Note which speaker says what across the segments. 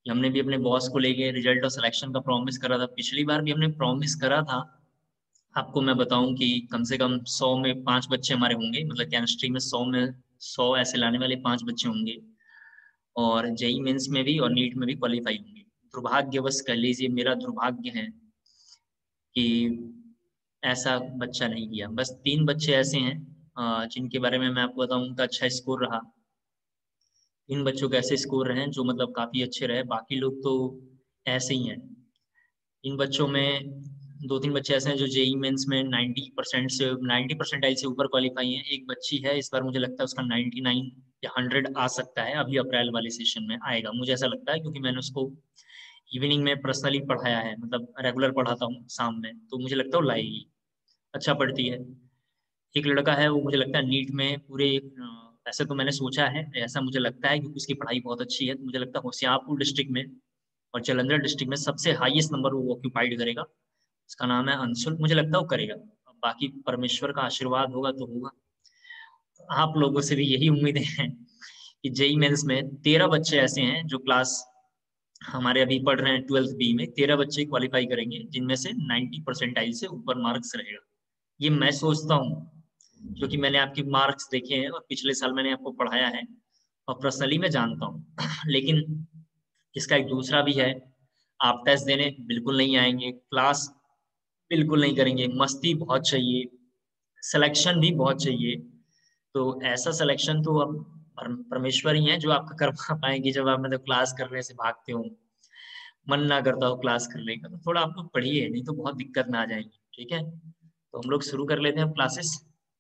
Speaker 1: हमने भी अपने बॉस को लेके रिजल्ट और सिलेक्शन का प्रॉमिस करा था, पिछली बार भी हमने प्रॉमिस करा था। आपको मैं बताऊं कि कम से कम 100 में 5 बच्चे हमारे होंगे, मतलब केमिस्ट्री में 100 में 100 ऐसे लाने वाले 5 बच्चे होंगे, और जेई मेंस में भी और नीट में भी क्वालिफाई होंगे। दुर्भाग्यवश कह लीजिए, मेरा दुर्भाग्य है कि ऐसा बच्चा नहीं किया। बस 3 बच्चे ऐसे हैं जिनके बारे में मैं आपको बताऊं, उनका अच्छा स्कोर रहा। इन बच्चों के ऐसे स्कोर रहे हैं जो मतलब काफी अच्छे रहे, बाकी लोग तो ऐसे ही हैं। इन बच्चों में 2-3 बच्चे ऐसे हैं जो जेई मेंस में 90% से 90 परसेंटाइल से ऊपर क्वालिफाई हैं। एक बच्ची है, इस बार मुझे लगता है उसका 99 या 100 आ सकता है, अभी अप्रैल वाले सेशन में आएगा मुझे ऐसा लगता है, क्योंकि मैंने उसको इवनिंग में पर्सनली पढ़ाया है, मतलब रेगुलर पढ़ाता हूँ शाम में, तो मुझे लगता है वो लाएगी, अच्छा पढ़ती है। एक लड़का है, वो मुझे लगता है नीट में पूरे ऐसे तो मैंने सोचा है, ऐसा मुझे लगता है क्योंकि उसकी पढ़ाई बहुत अच्छी है, तो मुझे लगता है होशियारपुर डिस्ट्रिक्ट में और जालंधर डिस्ट्रिक्ट में सबसे हाईएस्ट नंबर वो ऑक्यूपाइड करेगा। उसका नाम है अंशुल, मुझे लगता है वो करेगा। अब बाकी परमेश्वर का आशीर्वाद होगा तो होगा। आप लोगों से भी यही उम्मीदें हैं कि जेई मेंस में 13 बच्चे ऐसे हैं जो क्लास हमारे अभी पढ़ रहे हैं 12th बी में, 13 बच्चे क्वालिफाई करेंगे जिनमें से 90 परसेंटाइल से ऊपर मार्क्स रहेगा। ये मैं सोचता हूँ क्योंकि मैंने आपके मार्क्स देखे हैं और पिछले साल मैंने आपको पढ़ाया है और पर्सनली मैं जानता हूँ। लेकिन इसका एक दूसरा भी है, आप टेस्ट देने बिल्कुल नहीं आएंगे, क्लास बिल्कुल नहीं करेंगे, मस्ती बहुत चाहिए, सिलेक्शन भी बहुत चाहिए। तो ऐसा सिलेक्शन तो अब परमेश्वर ही है जो आपका करवा पाएंगे, जब आप मतलब क्लास करने से भागते हो, मन ना करता हो क्लास करने का। तो थोड़ा आप लोग पढ़िए, नहीं तो बहुत दिक्कत में आ जाएंगी। ठीक है, तो हम लोग शुरू कर लेते हैं क्लासेस।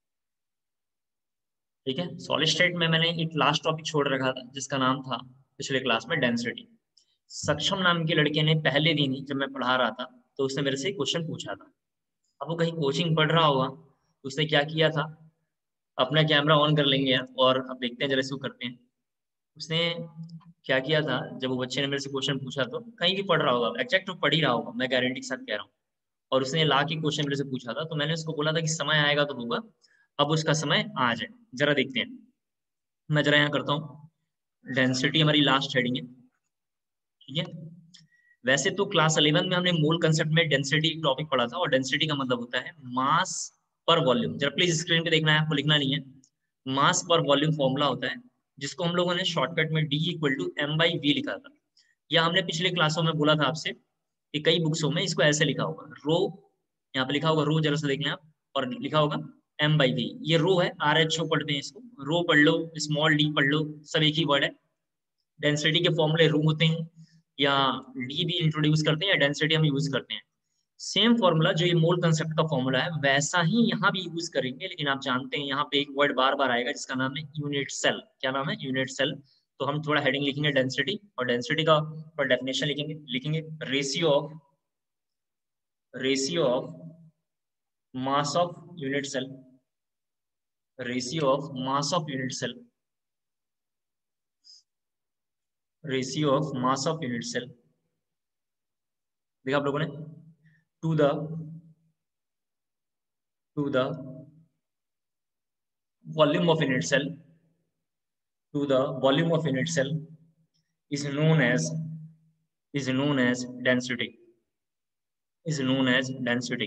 Speaker 1: ठीक है, सॉलिड स्टेट में मैंने एक लास्ट टॉपिक छोड़ रखा था जिसका नाम था पिछले क्लास में डेंसिटी। सक्षम नाम के लड़के ने पहले दिन ही जब मैं पढ़ा रहा था तो उसने मेरे से एक क्वेश्चन पूछा था। अब वो कहीं कोचिंग पढ़ रहा होगा, तो उसने क्या किया था, अपना कैमरा ऑन कर लेंगे और अब देखते हैं जरा इसको करते हैं। उसने क्या किया था, जब वो बच्चे ने मेरे से क्वेश्चन पूछा, तो कहीं भी पढ़ रहा होगा, एग्जैक्ट तो पढ़ ही रहा होगा, मैं गारंटी के साथ कह रहा हूँ, और उसने ला के क्वेश्चन मेरे से पूछा था, तो मैंने उसको बोला था कि समय आएगा तो होगा, अब उसका समय आ जाए, जरा देखते हैं। मैं जरा यहाँ करता हूँ, डेंसिटी हमारी लास्ट हेडिंग है। ठीक है, वैसे तो क्लास 11 में हमने मूल कंसेप्ट में डेंसिटी टॉपिक पढ़ा था, और डेंसिटी का मतलब होता है मास पर वॉल्यूम। जरा प्लीज स्क्रीन पे देखना है, आपको लिखना नहीं है। मास पर वॉल्यूम फॉर्मूला होता है, जिसको हम लोगों ने शॉर्टकट में D इक्वल टू M/V लिखा था। या हमने पिछले क्लासों में बोला था आपसे कि कई बुक्सों में इसको ऐसे लिखा होगा, रो, यहाँ पे लिखा होगा रो, जरा सा देख लें आप, और लिखा होगा M/V। ये रो है, RH पढ़ते हैं इसको, रो पढ़ लो, स्मॉल d पढ़ लो, सब एक ही वर्ड है। डेंसिटी के फॉर्मूले रो होते हैं, या डी भी इंट्रोड्यूस करते हैं, या डेंसिटी हम यूज करते हैं। सेम फॉर्मूला जो ये मोल कंसेप्ट का फॉर्मूला है, वैसा ही यहाँ भी यूज करेंगे, लेकिन आप जानते हैं यहाँ पे एक वर्ड बार बार आएगा जिसका नाम है यूनिट सेल। क्या नाम है? Unit cell. तो हम थोड़ा हेडिंग लिखेंगे डेंसिटी, और डेंसिटी का और डेफिनेशन लिखेंगे लिखेंगे ratio of mass of unit cell, ratio of mass of unit cell, ratio of mass of unit cell, देखा आप लोगों ने, to the to the volume of unit cell, to the volume of unit cell is known as is known as density, is known as density,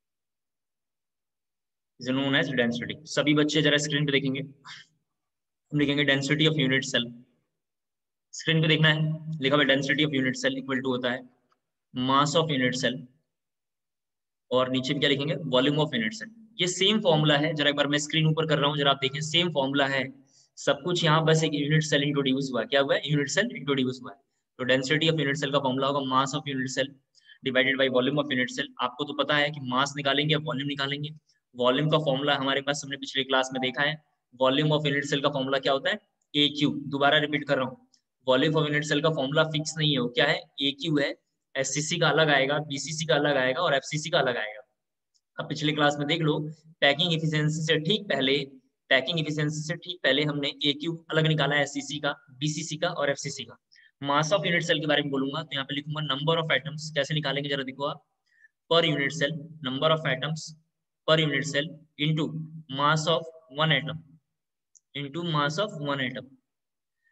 Speaker 1: is known as density। सभी बच्चे जरा screen पे देखेंगे, हम लिखेंगे density of unit cell. Screen पे देखना है, लिखा हुआ density of unit cell equal to होता है मास ऑफ यूनिट सेल, और नीचे भी क्या लिखेंगे, वॉल्यूम ऑफ यूनिट सेल। ये सेम फॉर्मूला है, जरा एक बार मैं स्क्रीन ऊपर कर रहा हूँ, जरा आप देखें, सेम फॉर्मूला है सब कुछ यहाँ, बस एक यूनिट सेल इंट्रोड्यूस हुआ। क्या हुआ है? यूनिट सेल इंट्रोड्यूस हुआ है। तो डेंसिटी ऑफ यूनिट सेल का फॉर्मूला होगा mass of unit cell divided by volume of unit cell. आपको तो पता है कि मास निकालेंगे, वॉल्यूम निकालेंगे। वॉल्यूम का फॉर्मूला हमारे पास हमने पिछले क्लास में देखा है, वॉल्यूम ऑफ यूनिट सेल का फॉर्मूला क्या होता है? AQ। दोबारा रिपीट कर रहा हूँ, वॉल्यूम ऑफ यूनिट सेल का फॉर्मूला फिक्स नहीं है, वो क्या है? AQ है। SCC का अलग आएगा, BCC का अलग आएगा, और FCC का अलग आएगा। अब पिछले क्लास में देख लो, पैकिंग एफिशिएंसी से ठीक पहले, पैकिंग एफिशिएंसी से ठीक पहले हमने AQ अलग निकाला है, SCC का, BCC का और FCC का। मास ऑफ यूनिट सेल के बारे में बोलूंगा तो यहाँ पे लिखूंगा नंबर ऑफ एटम्स। कैसे निकालेंगे जरा देखो आप, per unit cell, number of atoms per unit cell into mass of one atom, into mass of one atom.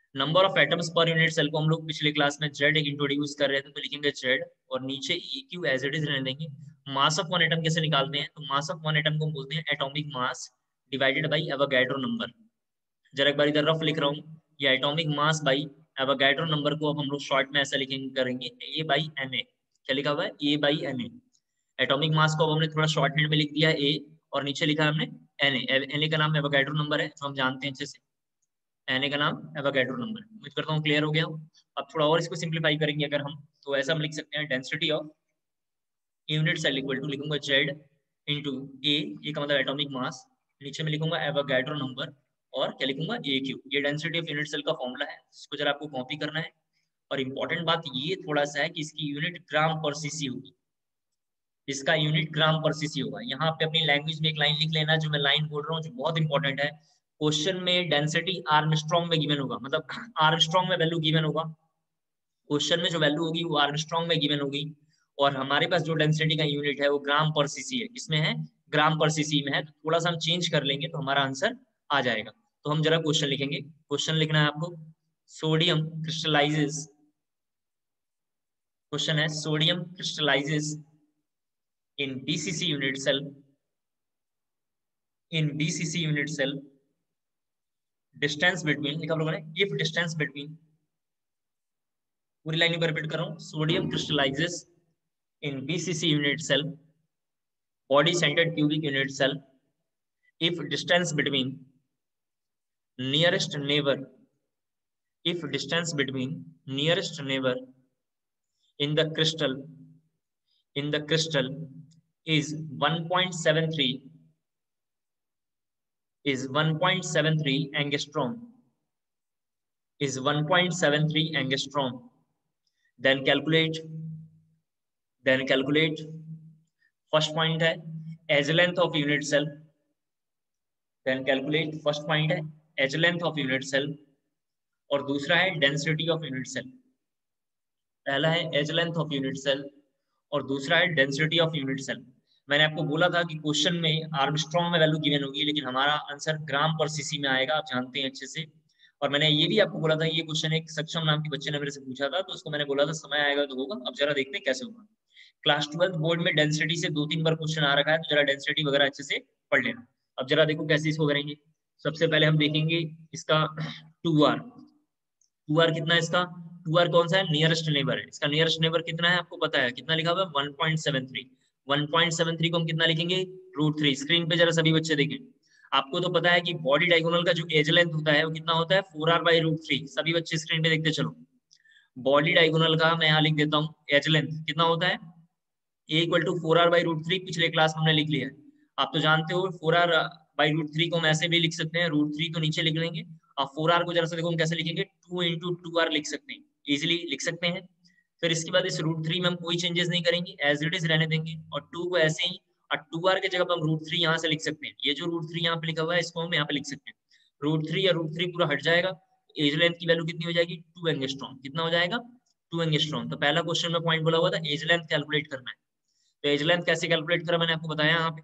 Speaker 1: Number of atoms per unit cell को हम लोग पिछले क्लास में जेड इंट्रोड्यूस कर रहे थे, तो लिखेंगे जेड और नीचे EQ एज इट इज रहने देंगे। मास ऑफ वन एटम कैसे निकालते हैं, तो मास ऑफ वन एटम को हम बोलते हैं atomic mass divided by Avogadro number. जरा एक बार इधर रफ लिख रहा हूँ, ये atomic mass by Avogadro number को अब हम लोग शॉर्ट में ऐसा लिखेंगे करेंगे ए बाई एन ए। क्या लिखा हुआ है, A by N A. Atomic mass को अब हमने थोड़ा शॉर्ट हैंड में लिख दिया ए, और नीचे लिखा है हमने एन ए। एन ए का नाम एवोगैड्रो नंबर है, तो हम जानते हैं अच्छे से एन ए का नाम एवोगैड्रो नंबर। उम्मीद करता हूँ क्लियर हो गया हो। अब थोड़ा और इसको सिंप्लीफाई करेंगे अगर हम, तो ऐसा हम लिख सकते हैं density of unit cell equal to, लिखूंगा जेड इंटू ए का मतलब एटॉमिक मास, नीचे में लिखूंगा एवोगैड्रो नंबर, और क्या लिखूंगा ए क्यू। ये डेंसिटी ऑफ यूनिट सेल का फॉर्मूला है, इसको जरा आपको कॉपी करना है। और इंपॉर्टेंट बात ये थोड़ा सा है कि इसकी यूनिट ग्राम पर सीसी होगी, इसका यूनिट ग्राम पर सीसी होगा। यहाँ पे अपनी लैंग्वेज में एक लाइन लिख लेना, जो मैं लाइन बोल रहा हूँ जो बहुत इंपॉर्टेंट है। क्वेश्चन में डेंसिटी आर्मस्ट्रॉन्ग में गिवन होगा, मतलब आर्मस्ट्रॉन्ग में वैल्यू गिवन होगा। क्वेश्चन में जो वैल्यू होगी वो आर्मस्ट्रॉन्ग में गिवन होगी, और हमारे पास जो डेंसिटी का यूनिट है वो ग्राम पर सीसी है। किसमें है, ग्राम पर सीसी में है। तो थोड़ा सा हम चेंज कर लेंगे तो हमारा आंसर आ जाएगा। तो हम जरा क्वेश्चन लिखेंगे। क्वेश्चन लिखना है आपको, सोडियम क्रिस्टलाइजेस, क्वेश्चन है sodium crystallizes in BCC unit cell, in BCC unit cell, distance between, लिखा लोगों ने, if distance between, पूरी लाइन पर रिपीट कर रहा हूँ, sodium crystallizes in BCC unit cell, body centered cubic unit cell, if distance between nearest neighbor, if distance between nearest neighbor in the crystal, in the crystal is 1.73, is 1.73 angstrom, is 1.73 angstrom, then calculate, then calculate, first point है edge length of unit cell, then calculate, first point है edge length of unit cell, और दूसरा है density of unit cell। पहला है edge length of unit cell और दूसरा है density of unit cell। मैंने आपको बोला था कि क्वेश्चन में आर्मस्ट्रॉन्ग में वैल्यू गिवन होगी, लेकिन हमारा आंसर ग्राम पर सीसी में आएगा, आप जानते हैं अच्छे से। और मैंने ये भी आपको बोला था, ये क्वेश्चन एक सक्षम नाम के बच्चे ने मेरे से पूछा था, तो उसको मैंने बोला था समय आएगा तो होगा। अब जरा देखते हैं कैसे होगा। क्लास 12 बोर्ड में डेंसिटी से 2-3 बार क्वेश्चन आ रखा है, तो जरा डेंसिटी वगैरह अच्छे से पढ़ लेना। अब जरा देखो कैसे इसको करेंगे। सबसे पहले हम देखेंगे इसका 2R। 2R कितना है इसका, 2R कौन सा है, नियरेस्ट नेबर है। इसका नियरेस्ट नेबर कितना है आपको पता है, कितना लिखा हुआ है 1.73। 1.73 को हम कितना लिखेंगे, √3। स्क्रीन पे जरा सभी बच्चे देखें। आपको तो पता है कि बॉडी डायगोनल का जो एज लेंथ होता है वो कितना होता है, 4R/√3। सभी बच्चे स्क्रीन पे देखते चलो। बॉडी डायगोनल का मैं यहाँ लिख देता हूँ एज लेंथ कितना होता है, A इक्वल टू 4R/√3। पिछले क्लास में हमने लिख लिया है, आप तो जानते हो। 4R/√3 को हम ऐसे भी लिख सकते हैं, √3 तो नीचे लिख लेंगे, और 4R को जरा सा देखो हम कैसे लिखेंगे, 2 × 2R लिख सकते हैं, इजिली लिख सकते हैं। फिर इसके बाद इस √3 में हम कोई चेंजेस नहीं करेंगे, एज इट इज रहने देंगे, और 2 को ऐसे ही, और 2R की जगह पर हम √3 यहाँ से लिख सकते हैं। ये जो √3 यहाँ पे लिखा हुआ है इसको हम यहाँ पे लिख सकते हैं। √3 या √3 पूरा हट जाएगा, एज लेंथ की वैल्यू कितनी हो जाएगी, 2 एंगस्ट्रॉम। कितना हो जाएगा, 2 एंगस्ट्रॉम। तो पहला क्वेश्चन में पॉइंट बोला हुआ था एज लेंथ कैलकुलेट करना है। तो एज लेंथ कैसे कैलकुलेट करा मैंने आपको बताया यहाँ पे,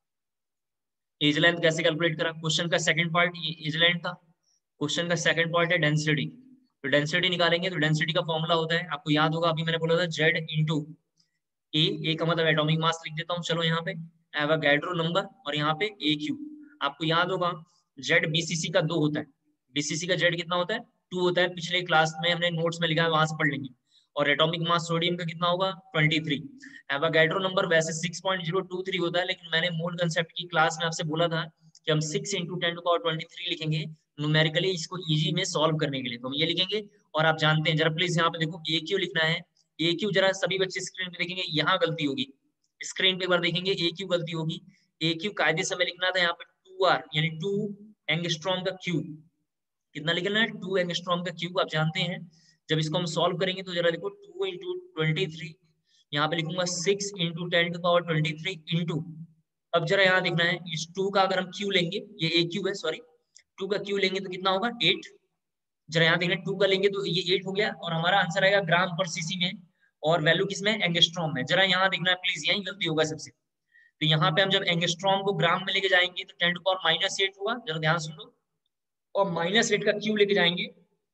Speaker 1: एज लेंथ कैसे कैलकुलेट करा। क्वेश्चन का सेकंड पार्ट ये एज लेंथ था, क्वेश्चन का सेकंड पार्ट है डेंसिटी। तो डेंसिटी निकालेंगे, तो डेंसिटी का फॉर्मूला होता है, आपको याद होगा, अभी मैंने बोला था जेड इंटू ए का मतलब एटॉमिक मास लिख देता हूँ चलो यहाँ पे, एवोगैड्रो नंबर, और यहाँ पे ए क्यू। आपको याद होगा जेड बीसीसी का 2 होता है, बीसीसी का जेड कितना होता है, 2 होता है। पिछले क्लास में हमने नोट्स में लिखा है, वहां से पढ़ लेंगे। और एटॉमिक मास सोडियम का कितना होगा, 23। एवोगैड्रो नंबर वैसे 6.023 होता है, लेकिन मैंने मोल कंसेप्ट की क्लास में आपसे बोला था कि हम 6 × 10⁻23 लिखेंगे न्यूमेरिकली, इसको इजी में सॉल्व करने के लिए, तो हम ये लिखेंगे। और आप जानते हैं, जरा प्लीज यहाँ पे देखो ए क्यू लिखना है। ए क्यू जरा सभी बच्चे स्क्रीन पे देखेंगे, यहाँ गलती होगी, स्क्रीन पे एक बार देखेंगे ए क्यू गलती होगी। ए क्यू कायदे से हमें लिखना था यहाँ पे 2R, यानी 2 एंगस्ट्रॉम का क्यूब। कितना लिखना है, 2 एंगस्ट्रॉम का क्यूब। आप जानते हैं जब इसको हम सॉल्व करेंगे तो जरा देखो 2 × 23, यहाँ पे लिखूंगा 6 × 10⁻23 इंटू, अब जरा यहाँ देखना है, इस 2 का अगर हम क्यू लेंगे, ये ए क्यू है सॉरी, 2 का क्यू लेंगे तो कितना होगा 8। जरा यहाँ देखना 2 का लेंगे तो ये 8 हो गया, और हमारा आंसर आएगा ग्राम पर सीसी में, और वैल्यू किसमें, एंगस्ट्रॉम में। जरा यहाँ देखना है प्लीज, यही गलती होगा सबसे। तो यहाँ पे हम जब एंगस्ट्रॉम को ग्राम में लेके जाएंगे तो 10⁻⁻8 हुआ, जरा ध्यान सुन लो, और -8 का क्यू लेके जाएंगे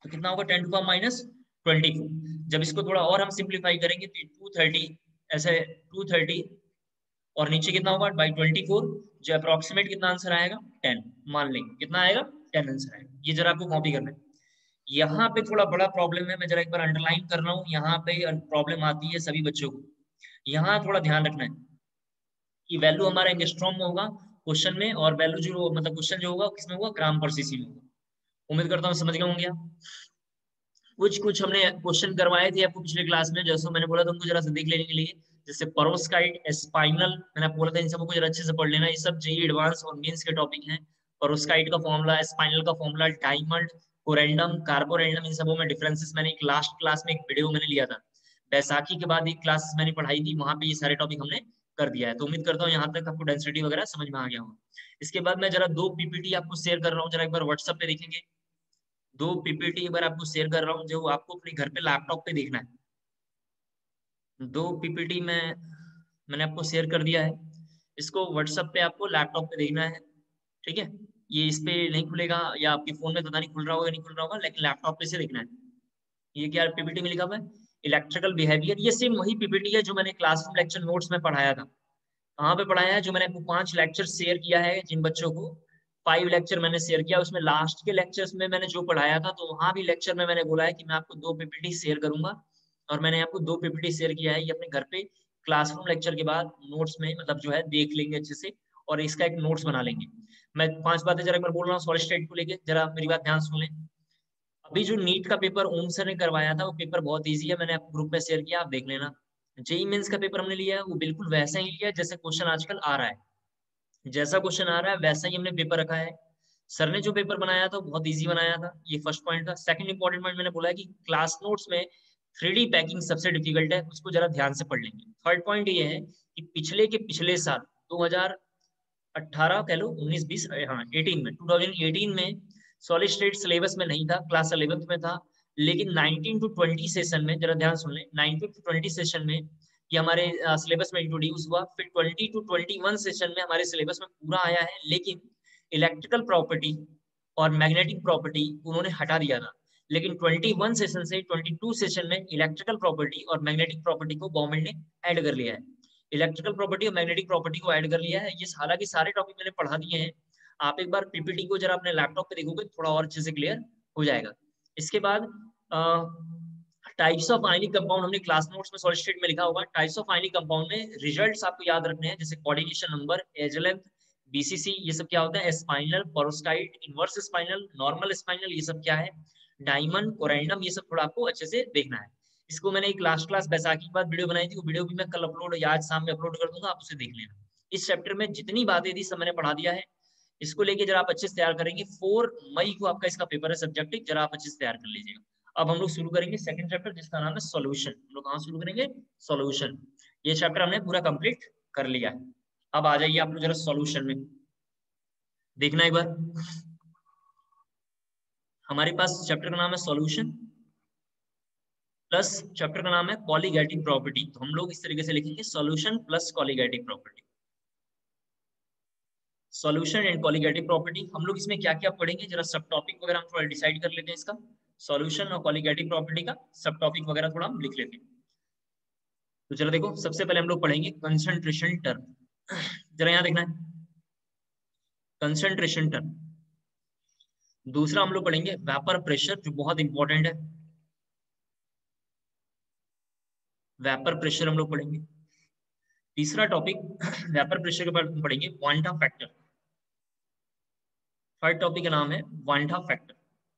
Speaker 1: तो कितना होगा 10 टू पावर -24। जब इसको थोड़ा और हम सिंप्लीफाई करेंगे तो 230 ऐसे 230 और नीचे कितना होगा बाई 24, जो अप्रोक्सीमेट कितना आंसर आएगा 10, मान लेंगे कितना आएगा 10 आंसर आएगा। ये जरा आपको कॉपी करना है। यहाँ पे थोड़ा बड़ा प्रॉब्लम है, मैं जरा एक बार अंडरलाइन कर रहा हूँ, यहाँ पे प्रॉब्लम आती है सभी बच्चों को। यहाँ थोड़ा ध्यान रखना है कि वैल्यू हमारा एंगस्ट्रॉम में होगा क्वेश्चन में, और वैल्यू जो मतलब क्वेश्चन जो होगा किसमें होगा ग्राम पर सीसी में होगा। उम्मीद करता हूँ समझ गए होंगे आप। कुछ कुछ हमने क्वेश्चन करवाए थे आपको पिछले क्लास में, जैसे मैंने बोला था उनको जरा से देख लेने के लिए, जैसे पेरोव्स्काइट, स्पाइनल, मैंने आपको बोला था इन सबको जरा अच्छे से पढ़ लेना, ये सब जेईई एडवांस और मेंस के टॉपिक हैं। पेरोव्स्काइट का फॉर्मूला, स्पाइनल का फॉर्मूला, डायमंड, कोरेंडम, कार्बोरेंडम, इन सबों में डिफरेंसेस मैंने एक लास्ट क्लास में एक वीडियो मैंने लिया था, बैसाखी के बाद एक क्लास मैंने पढ़ाई थी, वहां पे ये सारे टॉपिक हमने कर दिया है। तो उम्मीद करता हूँ यहाँ तक आपको डेंसिटी वगैरह समझ में आ गया होगा। इसके बाद मैं जरा 2 पीपीटी आपको शेयर कर रहा हूँ, जरा एक बार व्हाट्सएप पे देखेंगे। 2 पीपीटी एक बार आपको शेयर कर रहा हूँ, जो आपको अपने घर पे लैपटॉप पे देखना है। 2 पीपीटी में मैंने आपको शेयर कर दिया है, इसको व्हाट्सएप पे आपको लैपटॉप पे देखना है, ठीक है। ये इस पे नहीं खुलेगा, या आपके फोन में पता नहीं खुल रहा होगा नहीं खुल रहा होगा, लेकिन लैपटॉप पे से देखना है। ये क्या पीपीटी में लिखा हुआ है, इलेक्ट्रिकल बिहेवियर। ये सेम वही पीपीटी है जो मैंने क्लासरूम लेक्चर नोट्स में पढ़ाया था। कहाँ पे पढ़ाया है, जो मैंने आपको 5 लेक्चर शेयर किया है जिन बच्चों को 5 लेक्चर मैंने शेयर किया, उसमें लास्ट के लेक्चर्स में मैंने जो पढ़ाया था, तो वहां भी लेक्चर में मैंने बोला है कि मैं आपको 2 पीपीटी शेयर करूंगा, और मैंने आपको 2 पीपीटी शेयर किया है। ये अपने घर पे क्लासरूम लेक्चर के बाद नोट्स में मतलब जो है देख लेंगे अच्छे से, और इसका एक नोट्स बना लेंगे। मैं 5 बातें जरा एक बार बोल रहा हूँ सॉलिड स्टेट को लेके, जरा मेरी बात ध्यान सुन लें। अभी जो नीट का पेपर ओम सर ने करवाया था, वो पेपर बहुत ईजी है, मैंने आपको ग्रुप में शेयर किया, आप देख लेना। जेई मेंस का पेपर हमने लिया है, वो बिल्कुल वैसा ही लिया है जैसे क्वेश्चन आजकल आ रहा है, जैसा क्वेश्चन आ रहा है वैसा ही हमने पेपर रखा है। सर ने जो पेपर बनाया था बहुत इजी बनाया था, ये फर्स्ट पॉइंट था। सेकंड इंपॉर्टेंट पॉइंट मैंने बोला है कि क्लास नोट्स में 3D पैकिंग सबसे डिफिकल्ट है, उसको जरा ध्यान से पढ़ लेंगे। थर्ड पॉइंट ये है कि पिछले के पिछले साल 2018 कह लो 19-20, हाँ 18 में 2018 में सॉलिड स्टेट सिलेबस में नहीं था, क्लास 11th में था, लेकिन 19 टू 20 सेशन में, जरा ध्यान सुन लें, 19 टू 20 सेशन में ये हमारे सिलेबस में इंट्रोड्यूस हुआ। फिर 20 टू 21 सेशन में हमारे सिलेबस में पूरा आया है, लेकिन इलेक्ट्रिकल प्रॉपर्टी और मैग्नेटिक प्रॉपर्टी उन्होंने हटा दिया था। लेकिन 21 सेशन से 22 सेशन में इलेक्ट्रिकल प्रॉपर्टी और मैग्नेटिक प्रॉपर्टी को गवर्नमेंट ने ऐड कर लिया है। इलेक्ट्रिकल प्रॉपर्टी और मैग्नेटिक प्रॉपर्टी को ऐड कर लिया है। ये हालांकि सारे टॉपिक मैंने पढ़ा दिए हैं, आप एक बार पीपीटी को जरा अपने लैपटॉप पे देखोगे थोड़ा और अच्छे से क्लियर हो जाएगा। इसके बाद टाइप्स ऑफ आयनिक कंपाउंड हमने क्लास नोट्स में सॉलिड स्टेट में लिखा होगा। टाइप्स ऑफ आयनिक कंपाउंड में रिजल्ट्स आपको याद रखने हैं, जैसे coordination number, edge length, BCC, ये सब क्या होता है, spinel, perovskite, inverse spinel, normal spinel, ये सब क्या है, डायमंड, कोरेंडम, ये सब थोड़ा आपको अच्छे से देखना है। इसको मैंने एक लास्ट क्लास बैसाखी के बाद वीडियो बनाई थी, वो वीडियो भी मैं कल अपलोड या आज शाम में अपलोड कर दूंगा, आप उसे देख लेना। इस चैप्टर में जितनी बातें थी सब मैंने पढ़ा दिया है। इसको लेके जरा आप अच्छे से तैयार करेंगे, 4 मई को आपका इसका पेपर है सब्जेक्टिव, जरा आप अच्छे से तैयार कर लीजिएगा। अब हम लोग शुरू करेंगे सेकंड चैप्टर जिसका नाम है सॉल्यूशन। हम लोग कहाँ शुरू करेंगे, सॉल्यूशन। ये चैप्टर हमने पूरा कंप्लीट कर लिया है। अब आ जाइए आप लोग जरा सॉल्यूशन में देखना एक बार। हमारे पास चैप्टर का नाम है सॉल्यूशन, प्लस चैप्टर का नाम है कॉलीगेटिव प्रॉपर्टी। तो हम लोग इस तरीके से लिखेंगे solution plus colligative property, solution and colligative property. हम लोग इसमें क्या क्या पढ़ेंगे, जरा सब टॉपिक वगैरह हम थोड़ा डिसाइड कर लेते हैं इसका। सॉल्यूशन और कॉलीगेटिव प्रॉपर्टी का सब टॉपिक वगैरह थोड़ा हम लिख लेते हैं। तो चलो देखो, सबसे पहले हम लोग पढ़ेंगे कंसंट्रेशन टर्म। जरा यहाँ देखना है, कंसंट्रेशन टर्म। दूसरा हम लोग पढ़ेंगे वेपर प्रेशर, जो बहुत इंपॉर्टेंट है, वेपर प्रेशर हम लोग पढ़ेंगे। तीसरा टॉपिक वेपर प्रेशर के बाद पढ़ेंगे क्वांटा फैक्टर। थर्ड टॉपिक का नाम है quanta factor,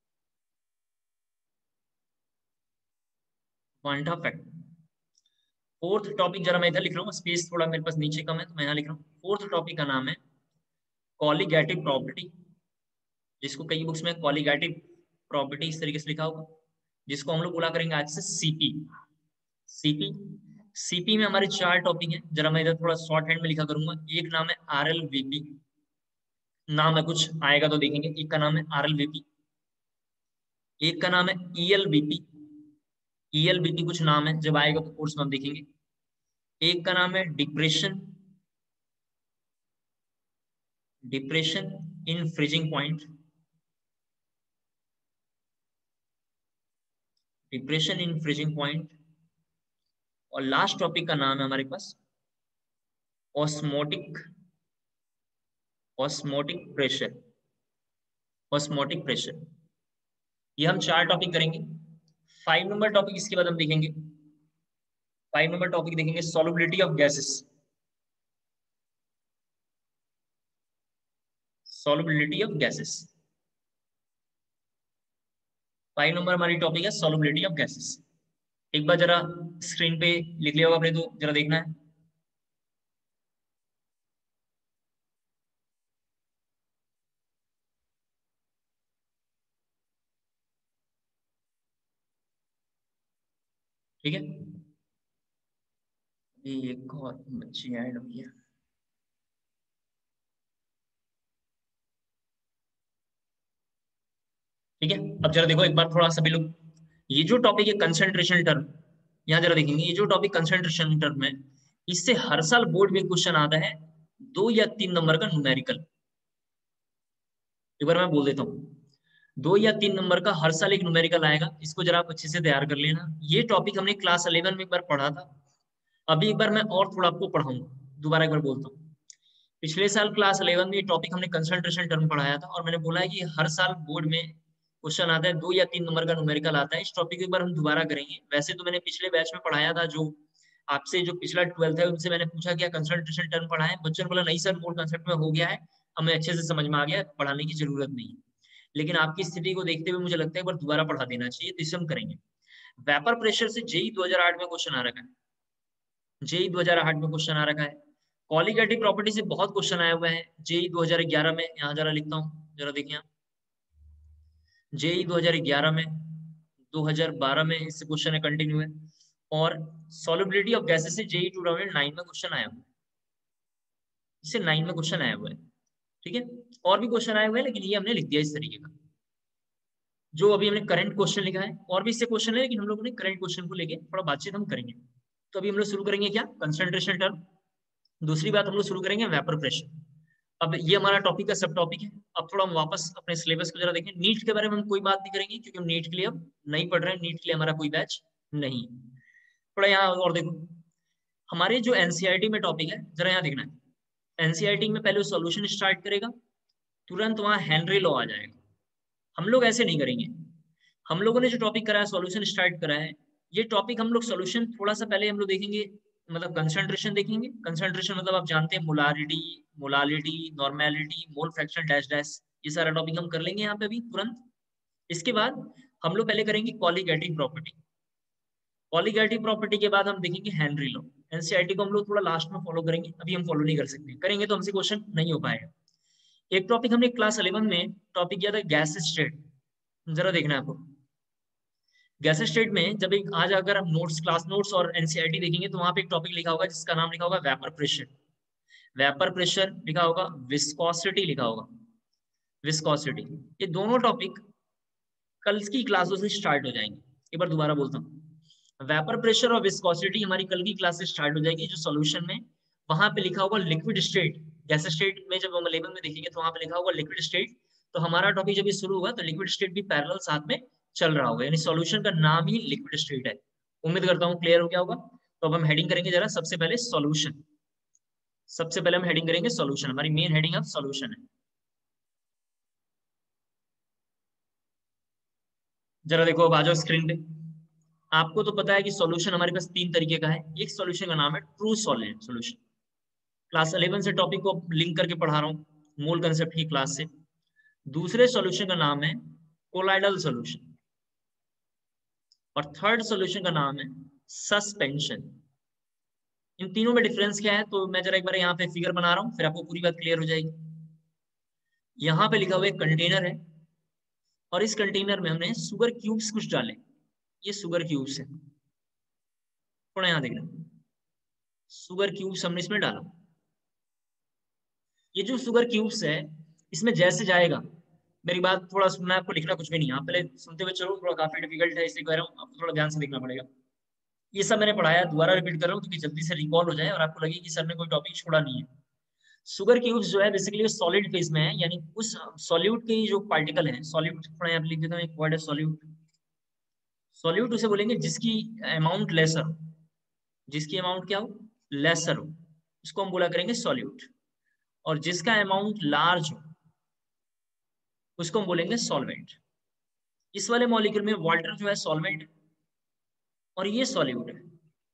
Speaker 1: quanta factor. Fourth topic जरा मैं इधर लिख रहा हूँ, स्पेस थोड़ा मेरे पास नीचे कम है तो मैं यहाँ लिख रहा हूँ। फोर्थ टॉपिक का नाम है कॉलीगेटिव प्रॉपर्टी, जिसको कई बुक्स में कॉलीगेटिव प्रॉपर्टी इस तरीके से लिखा होगा, जिसको हम लोग बोला करेंगे आज से सीपी। सीपी, सीपी में हमारे 4 टॉपिक हैं, जरा मैं इधर थोड़ा शॉर्ट हैंड में लिखा करूंगा। एक नाम है आरएलवीपी, नाम है कुछ आएगा तो देखेंगे। एक का नाम है आरएलवीपी, एक का नाम है ईएलवीपी, ईएलवीपी कुछ नाम है, जब आएगा तो कोर्स में हम देखेंगे। एक का नाम है depression, depression in freezing point. Depression in freezing point, और लास्ट टॉपिक का नाम है हमारे पास osmotic osmotic pressure. Osmotic pressure, ये हम 4 टॉपिक करेंगे। 5 नंबर टॉपिक इसके बाद हम देखेंगे, 5 नंबर टॉपिक देखेंगे solubility of gases. Solubility of gases, 5 number हमारी टॉपिक है सॉल्युबिलिटी ऑफ गैसेस। एक बार जरा स्क्रीन पे लिख लिया होगा आपने, तो जरा देखना है। ठीक है, ये एक और बच्ची ऐड हुई है। ठीक है, अब जरा देखो एक बार थोड़ा सभी लोग, ये जो टॉपिक है कंसंट्रेशन टर्म, यहाँ जरा देखेंगे, ये जो टॉपिक कंसंट्रेशन टर्म है, इससे हर साल बोर्ड में क्वेश्चन आता है 2 या 3 नंबर का न्यूमेरिकल। एक बार मैं बोल देता हूँ, 2 या 3 नंबर का हर साल एक न्यूमेरिकल आएगा, इसको जरा आप अच्छे से तैयार कर लेना। ये टॉपिक हमने क्लास 11 में एक बार पढ़ा था, अभी एक बार मैं और थोड़ा आपको पढ़ाऊंगा। दोबारा एक बार बोलता हूँ, पिछले साल क्लास 11 में ये टॉपिक हमने कंसंट्रेशन टर्म पढ़ाया था, और मैंने बोला है कि हर साल बोर्ड में क्वेश्चन आता है, 2 या 3 नंबर का न्यूमेरिकल आता है। इस टॉपिक को एक बार हम दोबारा करेंगे। वैसे तो मैंने पिछले बैच में पढ़ाया था, जो आपसे जो पिछला 12th है उनसे मैंने पूछा क्या कंसंट्रेशन टर्म पढ़ा है, बच्चों ने बोला नहीं सर, बोर्ड कंसेप्ट में हो गया है, हमें अच्छे से समझ में आ गया, पढ़ाने की जरूरत नहीं है। लेकिन आपकी स्थिति को देखते हुए मुझे लगता है एक बार दोबारा पढ़ा देना चाहिए, तो इसे हम करेंगे। वेपर प्रेशर से जेई 2008 में क्वेश्चन आ रखा है, जेई 2008 में क्वेश्चन आ रखा है। कॉलीगेटिव प्रॉपर्टी से बहुत क्वेश्चन आए हुए हैं जेई 2011 में, यहाँ जरा लिखता हूँ, जरा देखिए, जेई 2011 में, 2012 में इससे क्वेश्चन है, कंटिन्यू है। और सॉल्युबिलिटी ऑफ गैसेस से जेई 2009 में क्वेश्चन आया हुआ है, इससे 9 में क्वेश्चन आया हुआ है। ठीक है, और भी क्वेश्चन आए हुए हैं, लेकिन ये हमने लिख दिया इस तरीके का, जो अभी हमने करंट क्वेश्चन लिखा है। और भी इससे क्वेश्चन है, लेकिन हम लोगों ने करंट क्वेश्चन को लेके थोड़ा बातचीत हम करेंगे। तो अभी हम लोग शुरू करेंगे क्या, कंसंट्रेशन टर्म। दूसरी बात हम लोग शुरू करेंगे वेपर प्रेशर। अब ये हमारा टॉपिक का सब टॉपिक है। अब थोड़ा हम वापस अपने सिलेबस को जरा देखें। नीट के बारे में हम कोई बात नहीं करेंगे, क्योंकि हम नीट के लिए अब नहीं पढ़ रहे हैं, नीट के लिए हमारा कोई बैच नहीं। थोड़ा यहाँ और देखो, हमारे जो एनसीईआरटी में टॉपिक है, जरा यहाँ देखना है। एनसीईआरटी में पहले सॉल्यूशन स्टार्ट करेगा, तुरंत वहां हेनरी लॉ आ जाएगा। हम लोग ऐसे नहीं करेंगे। हम लोगों ने जो टॉपिक करा है, सॉल्यूशन स्टार्ट करा है, ये टॉपिक हम लोग सॉल्यूशन थोड़ा सा पहले हम लोग देखेंगे, मतलब कंसंट्रेशन देखेंगे। कंसंट्रेशन मतलब आप जानते हैं, molarity, molality, normality, mole fraction, dash dash, ये सारा टॉपिक हम कर लेंगे यहाँ पे अभी तुरंत। इसके बाद हम लोग पहले करेंगे कॉलीगेटिव प्रॉपर्टी। कॉलीगेटिव प्रॉपर्टी के बाद हम देखेंगे हेनरी लॉ। एनसीईआरटी को हम लोग थोड़ा लास्ट में फॉलो करेंगे, अभी हम फॉलो नहीं कर सकते, करेंगे तो हमसे क्वेश्चन नहीं हो पाएगा। एक टॉपिक हमने क्लास 11 में टॉपिक किया था, गैस स्टेट। जरा देखना है आपको, गैस स्टेट में जब एक आज अगर हम नोट्स, क्लास नोट्स और एनसीईआरटी देखेंगे, तो वहां पे एक टॉपिक लिखा होगा जिसका नाम लिखा होगा वेपर प्रेशर। वेपर प्रेशर लिखा होगा, विस्कोसिटी लिखा होगा, विस्कोसिटी। ये दोनों टॉपिक कल की क्लासों से स्टार्ट हो जाएंगे। एक बार दोबारा बोलता हूँ, वेपर प्रेशर और विस्कोसिटी हमारी कल की क्लास से स्टार्ट हो जाएगी। जो सॉल्यूशन में वहां पे लिखा होगा लिक्विड स्टेट, गैस स्टेट में जब हम लेवल में देखेंगे तो वहां पे लिखा होगा लिक्विड स्टेट। तो हमारा टॉपिक जब ये शुरू होगा तो लिक्विड स्टेट भी पैरेलल साथ में चल रहा होगा, यानी सॉल्यूशन का नाम ही लिक्विड स्टेट है। उम्मीद करता हूँ क्लियर हो गया होगा। तो अब हम हेडिंग करेंगे जरा, सबसे पहले सॉल्यूशन। सबसे पहले हम हेडिंग करेंगे सॉल्यूशन, हमारी मेन हेडिंग अब सॉल्यूशन है। जरा देखो, अब आ जाओ स्क्रीन पे। आपको तो पता है कि सॉल्यूशन हमारे पास 3 तरीके का है। एक सॉल्यूशन का नाम है ट्रू सॉलिड सॉल्यूशन, क्लास 11 से टॉपिक को लिंक करके पढ़ा रहा हूँ मूल कंसेप्ट की क्लास से। दूसरे सॉल्यूशन का नाम है कोलाइडल सॉल्यूशन, और थर्ड सॉल्यूशन का नाम है सस्पेंशन। इन तीनों में डिफरेंस क्या है, तो मैं जरा एक बार यहाँ पे फिगर बना रहा हूँ, फिर आपको पूरी बात क्लियर हो जाएगी। यहाँ पे लिखा हुआ एक कंटेनर है, और इस कंटेनर में हमने सुगर क्यूब्स कुछ डाले। ये सुगर क्यूब्स है, थोड़ा यहाँ देखना, सुगर क्यूब्स हमने इसमें डाला। ये जो शुगर क्यूब्स है, इसमें जैसे जाएगा, मेरी बात थोड़ा सुनना है, आपको लिखना कुछ भी नहीं है, आप पहले सुनते हुए चलो, थोड़ा काफी डिफिकल्ट है इसलिए कह रहा हूँ, आपको थोड़ा ध्यान से देखना पड़ेगा। ये सब मैंने पढ़ाया, दोबारा रिपीट कर रहा हूँ, क्योंकि जल्दी से रिकॉल हो जाए और आपको लगे कि सर ने कोई टॉपिक छोड़ा नहीं है। शुगर क्यूब्स जो है बेसिकली सॉलिड फेज में है, यानी उस सॉल्यूट के जो पार्टिकल है, सॉल्यूट थोड़ा यहाँ लिख देता हूँ, एक वर्ड है सॉल्यूट। सॉल्यूट उसे बोलेंगे जिसकी अमाउंट लेसर हो, जिसकी अमाउंट क्या हो, लेसर हो, उसको हम बोला करेंगे सॉल्यूट। और जिसका अमाउंट लार्ज हो उसको हम बोलेंगे सॉल्वेंट। इस वाले मॉलिक्यूल में वाटर जो है सॉल्वेंट है और ये सॉल्यूट है,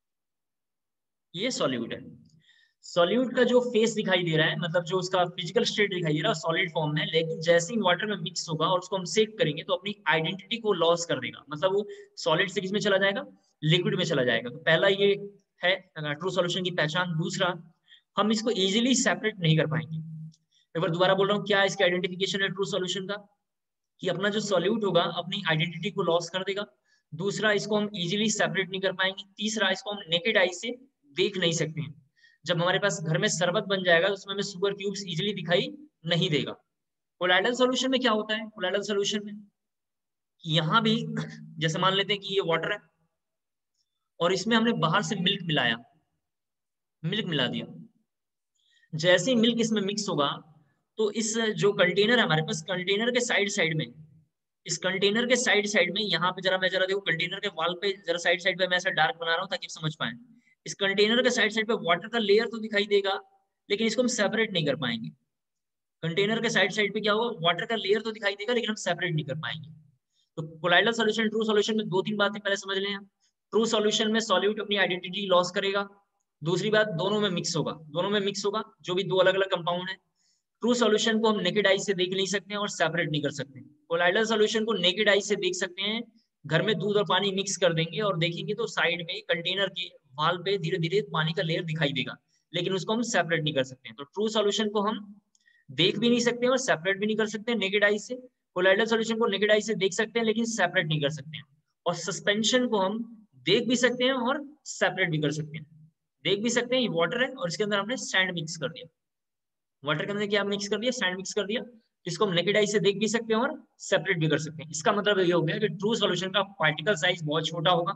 Speaker 1: ये सॉल्यूट है। सॉल्यूट का जो फेस दिखाई दे रहा है, मतलब जो उसका फिजिकल स्टेट दिखाई दे रहा है सॉलिड फॉर्म में, लेकिन जैसे ही वाटर में मिक्स होगा और उसको हम सेक करेंगे तो अपनी आइडेंटिटी को लॉस कर देगा, मतलब वो सॉलिड से किसमें चला जाएगा, लिक्विड में चला जाएगा। तो पहला ये है ट्रू सॉल्यूशन की पहचान। दूसरा, हम इसको इजीली सेपरेट नहीं कर पाएंगे। एक बार दोबारा बोल रहा हूँ, क्या इसका आइडेंटिफिकेशन है ट्रू सॉल्यूशन का, कि अपना जो सॉल्यूट होगा अपनी आइडेंटिटी को लॉस कर देगा। दूसरा, इसको हम इजीली सेपरेट नहीं कर पाएंगे। तीसरा, इसको हम नेकेड आई से देख नहीं सकते हैं। जब हमारे पास घर में शरबत बन जाएगा तो उसमें हमें शुगर क्यूब्स इजीली दिखाई नहीं देगा। कोलाइडल सॉल्यूशन में क्या होता है, कोलाइडल सॉल्यूशन में यहाँ भी जैसे मान लेते हैं कि ये वाटर है और इसमें हमने बाहर से मिल्क मिलाया, मिल्क मिला दिया। जैसे ही मिल्क इसमें मिक्स होगा तो इस जो कंटेनर है हमारे पास, कंटेनर के साइड साइड में, इस कंटेनर के साइड साइड में, यहाँ पे जरा मैं जरा देखो कंटेनर के वॉल पे जरा साइड साइड पे मैं ऐसा डार्क बना रहा हूँ ताकि आप समझ पाए। इस कंटेनर के साइड साइड पे वाटर का लेयर तो दिखाई देगा लेकिन इसको हम सेपरेट नहीं कर पाएंगे। कंटेनर के साइड साइड पे क्या होगा, वाटर का लेयर तो दिखाई देगा लेकिन हम सेपरेट नहीं कर पाएंगे। तो कोलाइडल सॉल्यूशन ट्रू सॉल्यूशन में दो तीन बातें पहले समझ लें। ट्रू सॉल्यूशन में सॉल्यूट अपनी आइडेंटिटी लॉस करेगा। दूसरी बात, दोनों में मिक्स होगा, दोनों में मिक्स होगा जो भी दो अलग अलग कंपाउंड है। ट्रू सॉल्यूशन को हम नेकेड आई से देख नहीं सकते हैं और सेपरेट नहीं कर सकते। कोलाइडल सॉल्यूशन को नेकेड आई से देख सकते हैं, घर में दूध और पानी मिक्स कर देंगे और देखेंगे तो साइड में कंटेनर के वाल पे धीरे धीरे पानी का लेयर दिखाई देगा, लेकिन उसको हम सेपरेट नहीं कर सकते। तो ट्रू सॉल्यूशन को हम देख भी नहीं सकते और सेपरेट भी नहीं कर सकते नेकेड आई से। कोलाइडल सॉल्यूशन को नेकेड आई से देख सकते हैं लेकिन सेपरेट नहीं कर सकते हैं। और सस्पेंशन को हम देख भी सकते हैं और सेपरेट भी कर सकते हैं। देख भी सकते हैं, ये वाटर है और इसके अंदर हमने सैंड मिक्स कर दिया, वाटर के अंदर क्या मिक्स कर दिया, सैंड मिक्स कर दिया। इसको हम नेकेड आई से देख भी सकते हैं और सेपरेट भी कर सकते हैं। इसका मतलब ये हो गया कि ट्रू सॉल्यूशन का पार्टिकल साइज बहुत छोटा होगा।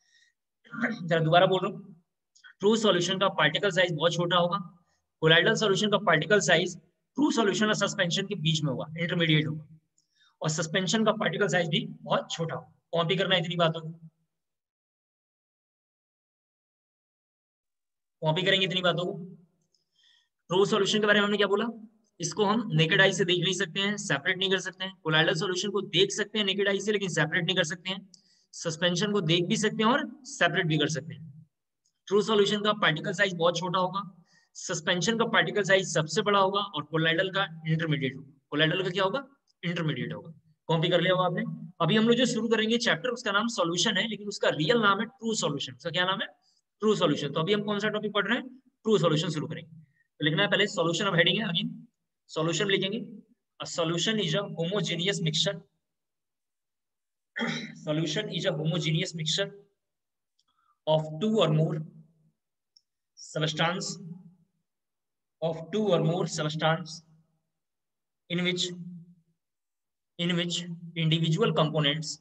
Speaker 1: जरा दोबारा बोल रहा हूँ, ट्रू सॉल्यूशन का पार्टिकल साइज बहुत छोटा होगा। कोलाइडल सॉल्यूशन का पार्टिकल साइज ट्रू सॉल्यूशन और सस्पेंशन के बीच में होगा, इंटरमीडिएट होगा। और सस्पेंशन का पार्टिकल साइज भी बहुत छोटा होगा। कॉपी करना इतनी बात होगी, कॉपी करेंगे इतनी बातों को। ट्रू सॉल्यूशन के बारे में हमने क्या बोला, इसको हम नेकेड आई से देख नहीं सकते हैं, सेपरेट नहीं कर सकते हैं। कोलाइडल सॉल्यूशन को देख सकते हैं नेकेड आई से लेकिन सेपरेट नहीं कर सकते हैं। सस्पेंशन को देख भी सकते हैं और सेपरेट भी कर सकते हैं। ट्रू सॉल्यूशन का पार्टिकल साइज बहुत छोटा होगा, सस्पेंशन का पार्टिकल साइज सबसे बड़ा होगा और कोलाइडल का इंटरमीडिएट होगा। कोलाइडल का क्या होगा, इंटरमीडिएट होगा। कॉपी कर लिया होगा आपने। अभी हम लोग जो शुरू करेंगे चैप्टर, उसका नाम सॉल्यूशन है लेकिन उसका रियल नाम है ट्रू सॉल्यूशन। उसका क्या नाम है, ट्रू सॉल्यूशन। तो अभी हम कौन सा टॉपिक पढ़ रहे हैं, ट्रू सॉल्यूशन शुरू करेंगे। तो लिखना है पहले सॉल्यूशन, अब हेडिंग है अगेन सॉल्यूशन लिखेंगे। A solution is a homogeneous mixture, solution is a homogeneous mixture of two or more substance in which individual components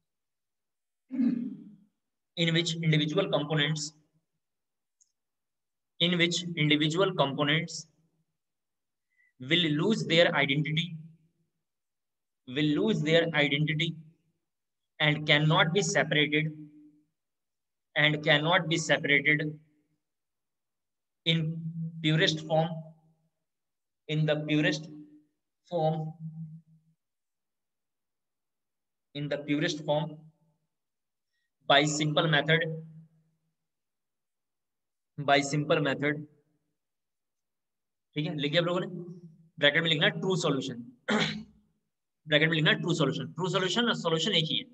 Speaker 1: in which individual components will lose their identity and cannot be separated in purest form in the purest form by simple method ठीक है, लिख दिया आप लोगों ने। Bracket में लिखना true solution, bracket में लिखना ट्रू सॉल्यूशन। ट्रू सॉल्यूशन और सॉल्यूशन एक ही है।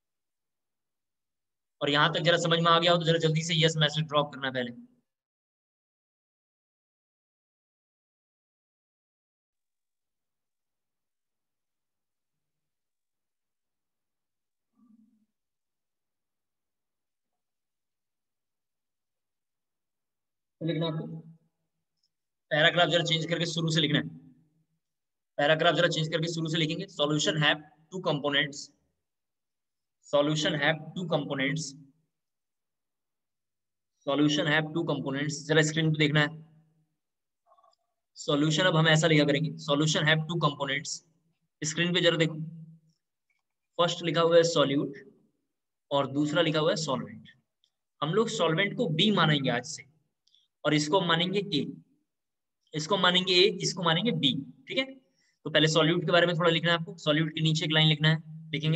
Speaker 1: और यहां तक जरा समझ में आ गया हो तो जरा जल्दी से यस मैसेज ड्रॉप करना पहले। तो लिखना आपको पैराग्राफ जरा चेंज करके शुरू से लिखना है। पैराग्राफ जरा चेंज करके शुरू से लिखेंगे। सॉल्यूशन हैव टू कंपोनेंट्स, जरा स्क्रीन पे देखना है। सॉल्यूशन अब हम ऐसा लिखा करेंगे, solution have two components. Screen पे जरा देखो, फर्स्ट लिखा हुआ है सॉल्यूट और दूसरा लिखा हुआ है सॉल्वेंट। हम लोग सॉल्वेंट को बी मानेंगे आज से, और इसको मानेंगे ए, इसको मानेंगे ए, इसको मानेंगे बी। ठीक है, तो पहले सॉल्यूट के बारे में थोड़ा लिखना है आपको। सॉल्यूट के नीचे एक लाइन लिखना है, लिखेंगे,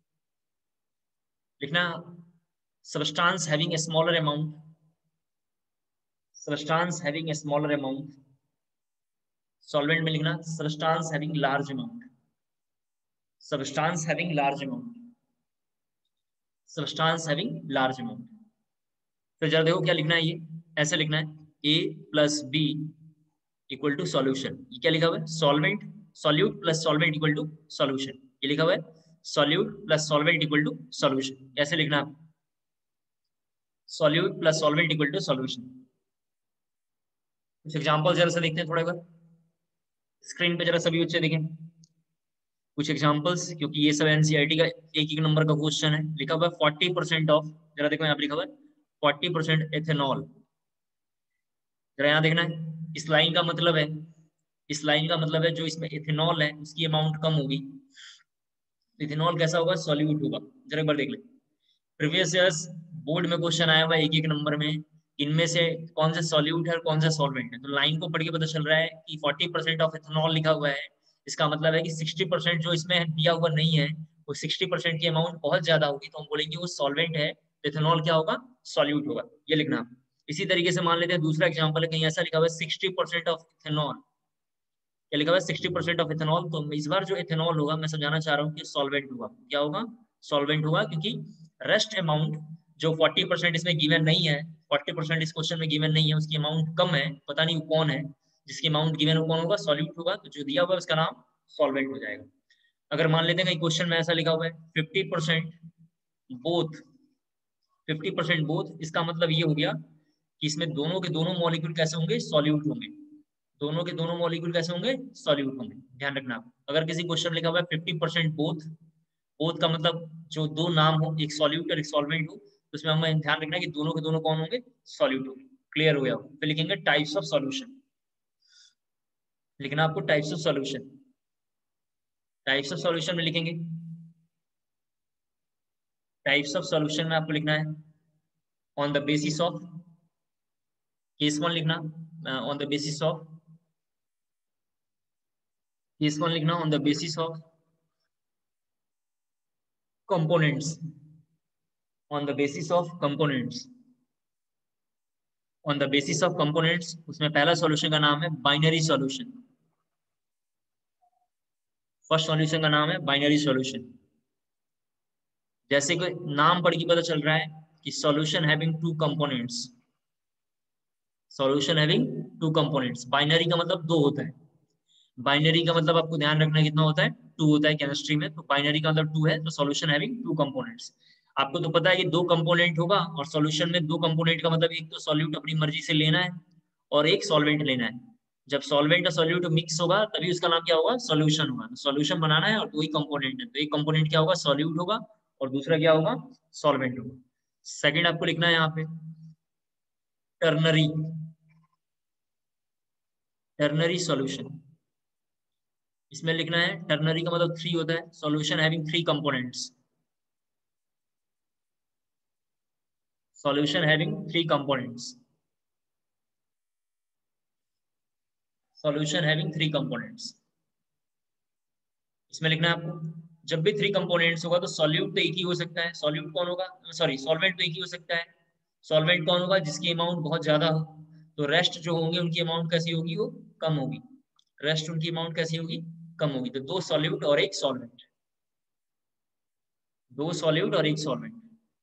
Speaker 1: लिखना substance having a smaller amount, substance having a smaller amount. Solvent में लिखना substance having large amount, substance having large amount, substance having large amount. फिर जरा देखो क्या लिखना है, ये ऐसे लिखना है, A plus B equal to solution. ये क्या लिखा हुआ है, solvent, solute plus solvent equal to solution. ये लिखा हुआ है solute plus solvent equal to solution. ऐसे लिखना है, solute plus solvent equal to solution. कुछ एग्जांपल जरा से देखते हैं, थोड़ा बार स्क्रीन पे जरा सभी बच्चे देखें कुछ एग्जांपल्स, क्योंकि ये सब एनसीईआरटी का एक एक नंबर का क्वेश्चन है। लिखा हुआ है 40% ऑफ, जरा देखो यहाँ पे लिखा हुआ है 40% एथेनॉल। जरा यहाँ देखना है, इस लाइन का मतलब है, इस लाइन का मतलब है जो इसमें इथेनॉल है उसकी अमाउंट कम होगी। इथेनॉल कैसा होगा, सॉल्यूट होगा। जरा एक बार देख ले, प्रीवियस ईयर्स बोर्ड में क्वेश्चन आया हुआ एक एक नंबर में, इनमें से कौन सा सॉल्यूट है और कौन सा सॉल्वेंट है। तो लाइन को पढ़ के पता चल रहा है कि 40% ऑफ इथेनॉल लिखा हुआ है, इसका मतलब है कि 60% जो इसमें दिया हुआ नहीं है, वो 60% की अमाउंट बहुत ज्यादा होगी, तो हम बोलेंगे वो सॉल्वेंट है, तो इथेनॉल क्या होगा, सॉल्यूट होगा। ये लिखना। इसी तरीके से मान लेते हैं दूसरा एग्जाम्पल है, कहीं ऐसा लिखा हुआ है 60% ऑफ इथेनॉल। क्या लिखा हुआ है, 60% ऑफ इथेनॉल। तो इस बार जो इथेनॉल होगा, मैं समझाना चाह रहा हूँ कि सॉल्वेंट होगा। क्या होगा, सॉल्वेंट होगा, क्योंकि रेस्ट अमाउंट जो 40% इसमें गिवन नहीं है, 40% इस क्वेश्चन में गिवन नहीं है, उसकी अमाउंट कम है, पता नहीं वो कौन है जिसकी अमाउंट गिवन हो, कौन होगा, सॉल्यूट होगा। तो जो दिया हुआ है उसका नाम सॉल्वेंट हो जाएगा। अगर मान लेते हैं क्वेश्चन में ऐसा लिखा हुआ है 50% बोथ, 50% बोथ, इसका मतलब ये हो गया कि इसमें दोनों के दोनों मॉलिक्यूल कैसे होंगे, सॉल्यूट होंगे। दोनों के दोनों मॉलिक्यूल कैसे होंगे, सॉल्यूट होंगे। ध्यान रखना, अगर किसी क्वेश्चन में लिखा हुआ है 50% बोथ, बोथ का मतलब जो दो नाम हो, एक सॉल्यूट और एक सॉल्वेंट हो, तो उसमें हमें ध्यान रखना है कि दोनों के दोनों कौन होंगे, सॉल्यूट होंगे। क्लियर हो गया। फिर लिखेंगे टाइप्स ऑफ सॉल्यूशन, लिखना आपको types of solution. Types of solution में लिखेंगे, टाइप्स ऑफ सॉल्यूशन में आपको लिखना है on the basis of, case one लिखना on the basis of, case one लिखना on the basis of components, on the basis of components, on the basis of components. उसमें पहला सॉल्यूशन का नाम है बाइनरी सॉल्यूशन। फर्स्ट सॉल्यूशन का नाम है बाइनरी सॉल्यूशन। जैसे कि नाम पढ़ के पता चल रहा है कि solution having two components, solution having two components. Binary का मतलब दो होता है, बाइनरी का मतलब आपको ध्यान रखना कितना होता है, टू होता है केमिस्ट्री में। तो बाइनरी का मतलब टू है, तो सॉल्यूशन हैविंग टू कंपोनेंट्स। आपको तो पता है कि दो कंपोनेंट होगा, और सॉल्यूशन में दो कंपोनेंट का मतलब एक तो सॉल्यूट अपनी मर्जी से लेना है और एक सॉल्वेंट लेना है। जब सॉल्वेंट और सॉल्यूट मिक्स होगा तभी उसका नाम क्या होगा, सॉल्यूशन होगा। तो सॉल्यूशन बनाना है और दो ही कंपोनेंट है, तो एक कंपोनेंट क्या होगा, सॉल्यूट होगा, और दूसरा क्या होगा, सॉल्वेंट होगा। सेकेंड आपको लिखना है यहाँ पे टर्नरी, टर्नरी सॉल्यूशन। इसमें लिखना है टर्नरी का मतलब थ्री होता है, solution having three components, solution having three components, solution having three components. इसमें लिखना है आपको जब भी थ्री कंपोनेंट्स होगा तो सॉल्यूट तो एक ही हो सकता है, सॉल्यूट कौन होगा, सॉरी सॉल्वेंट तो एक ही हो सकता है। सॉल्वेंट कौन होगा, जिसकी अमाउंट बहुत ज्यादा हो। तो रेस्ट जो होंगे उनकी अमाउंट कैसी होगी, वो कम होगी। रेस्ट उनकी अमाउंट कैसी होगी, कम होगी। तो दो सॉल्यूट और एक सॉल्वेंट, दो सॉल्यूट और एक सॉल्वेंट।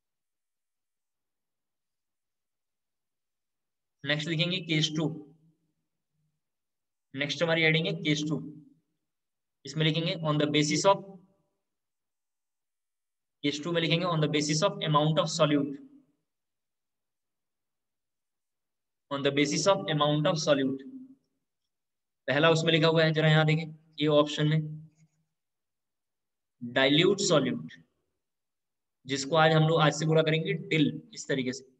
Speaker 1: नेक्स्ट लिखेंगे केस टू, नेक्स्ट हमारी हेडिंग है केस टू। इसमें लिखेंगे on the basis of, case two में लिखेंगे on the basis of amount of solute, on the basis of amount of solute. पहला उसमें लिखा हुआ है, जरा यहाँ देखें, ये ऑप्शन में डाइल्यूट सॉल्यूट, जिसको आज हम लोग आज से पूरा करेंगे डिल, इस तरीके से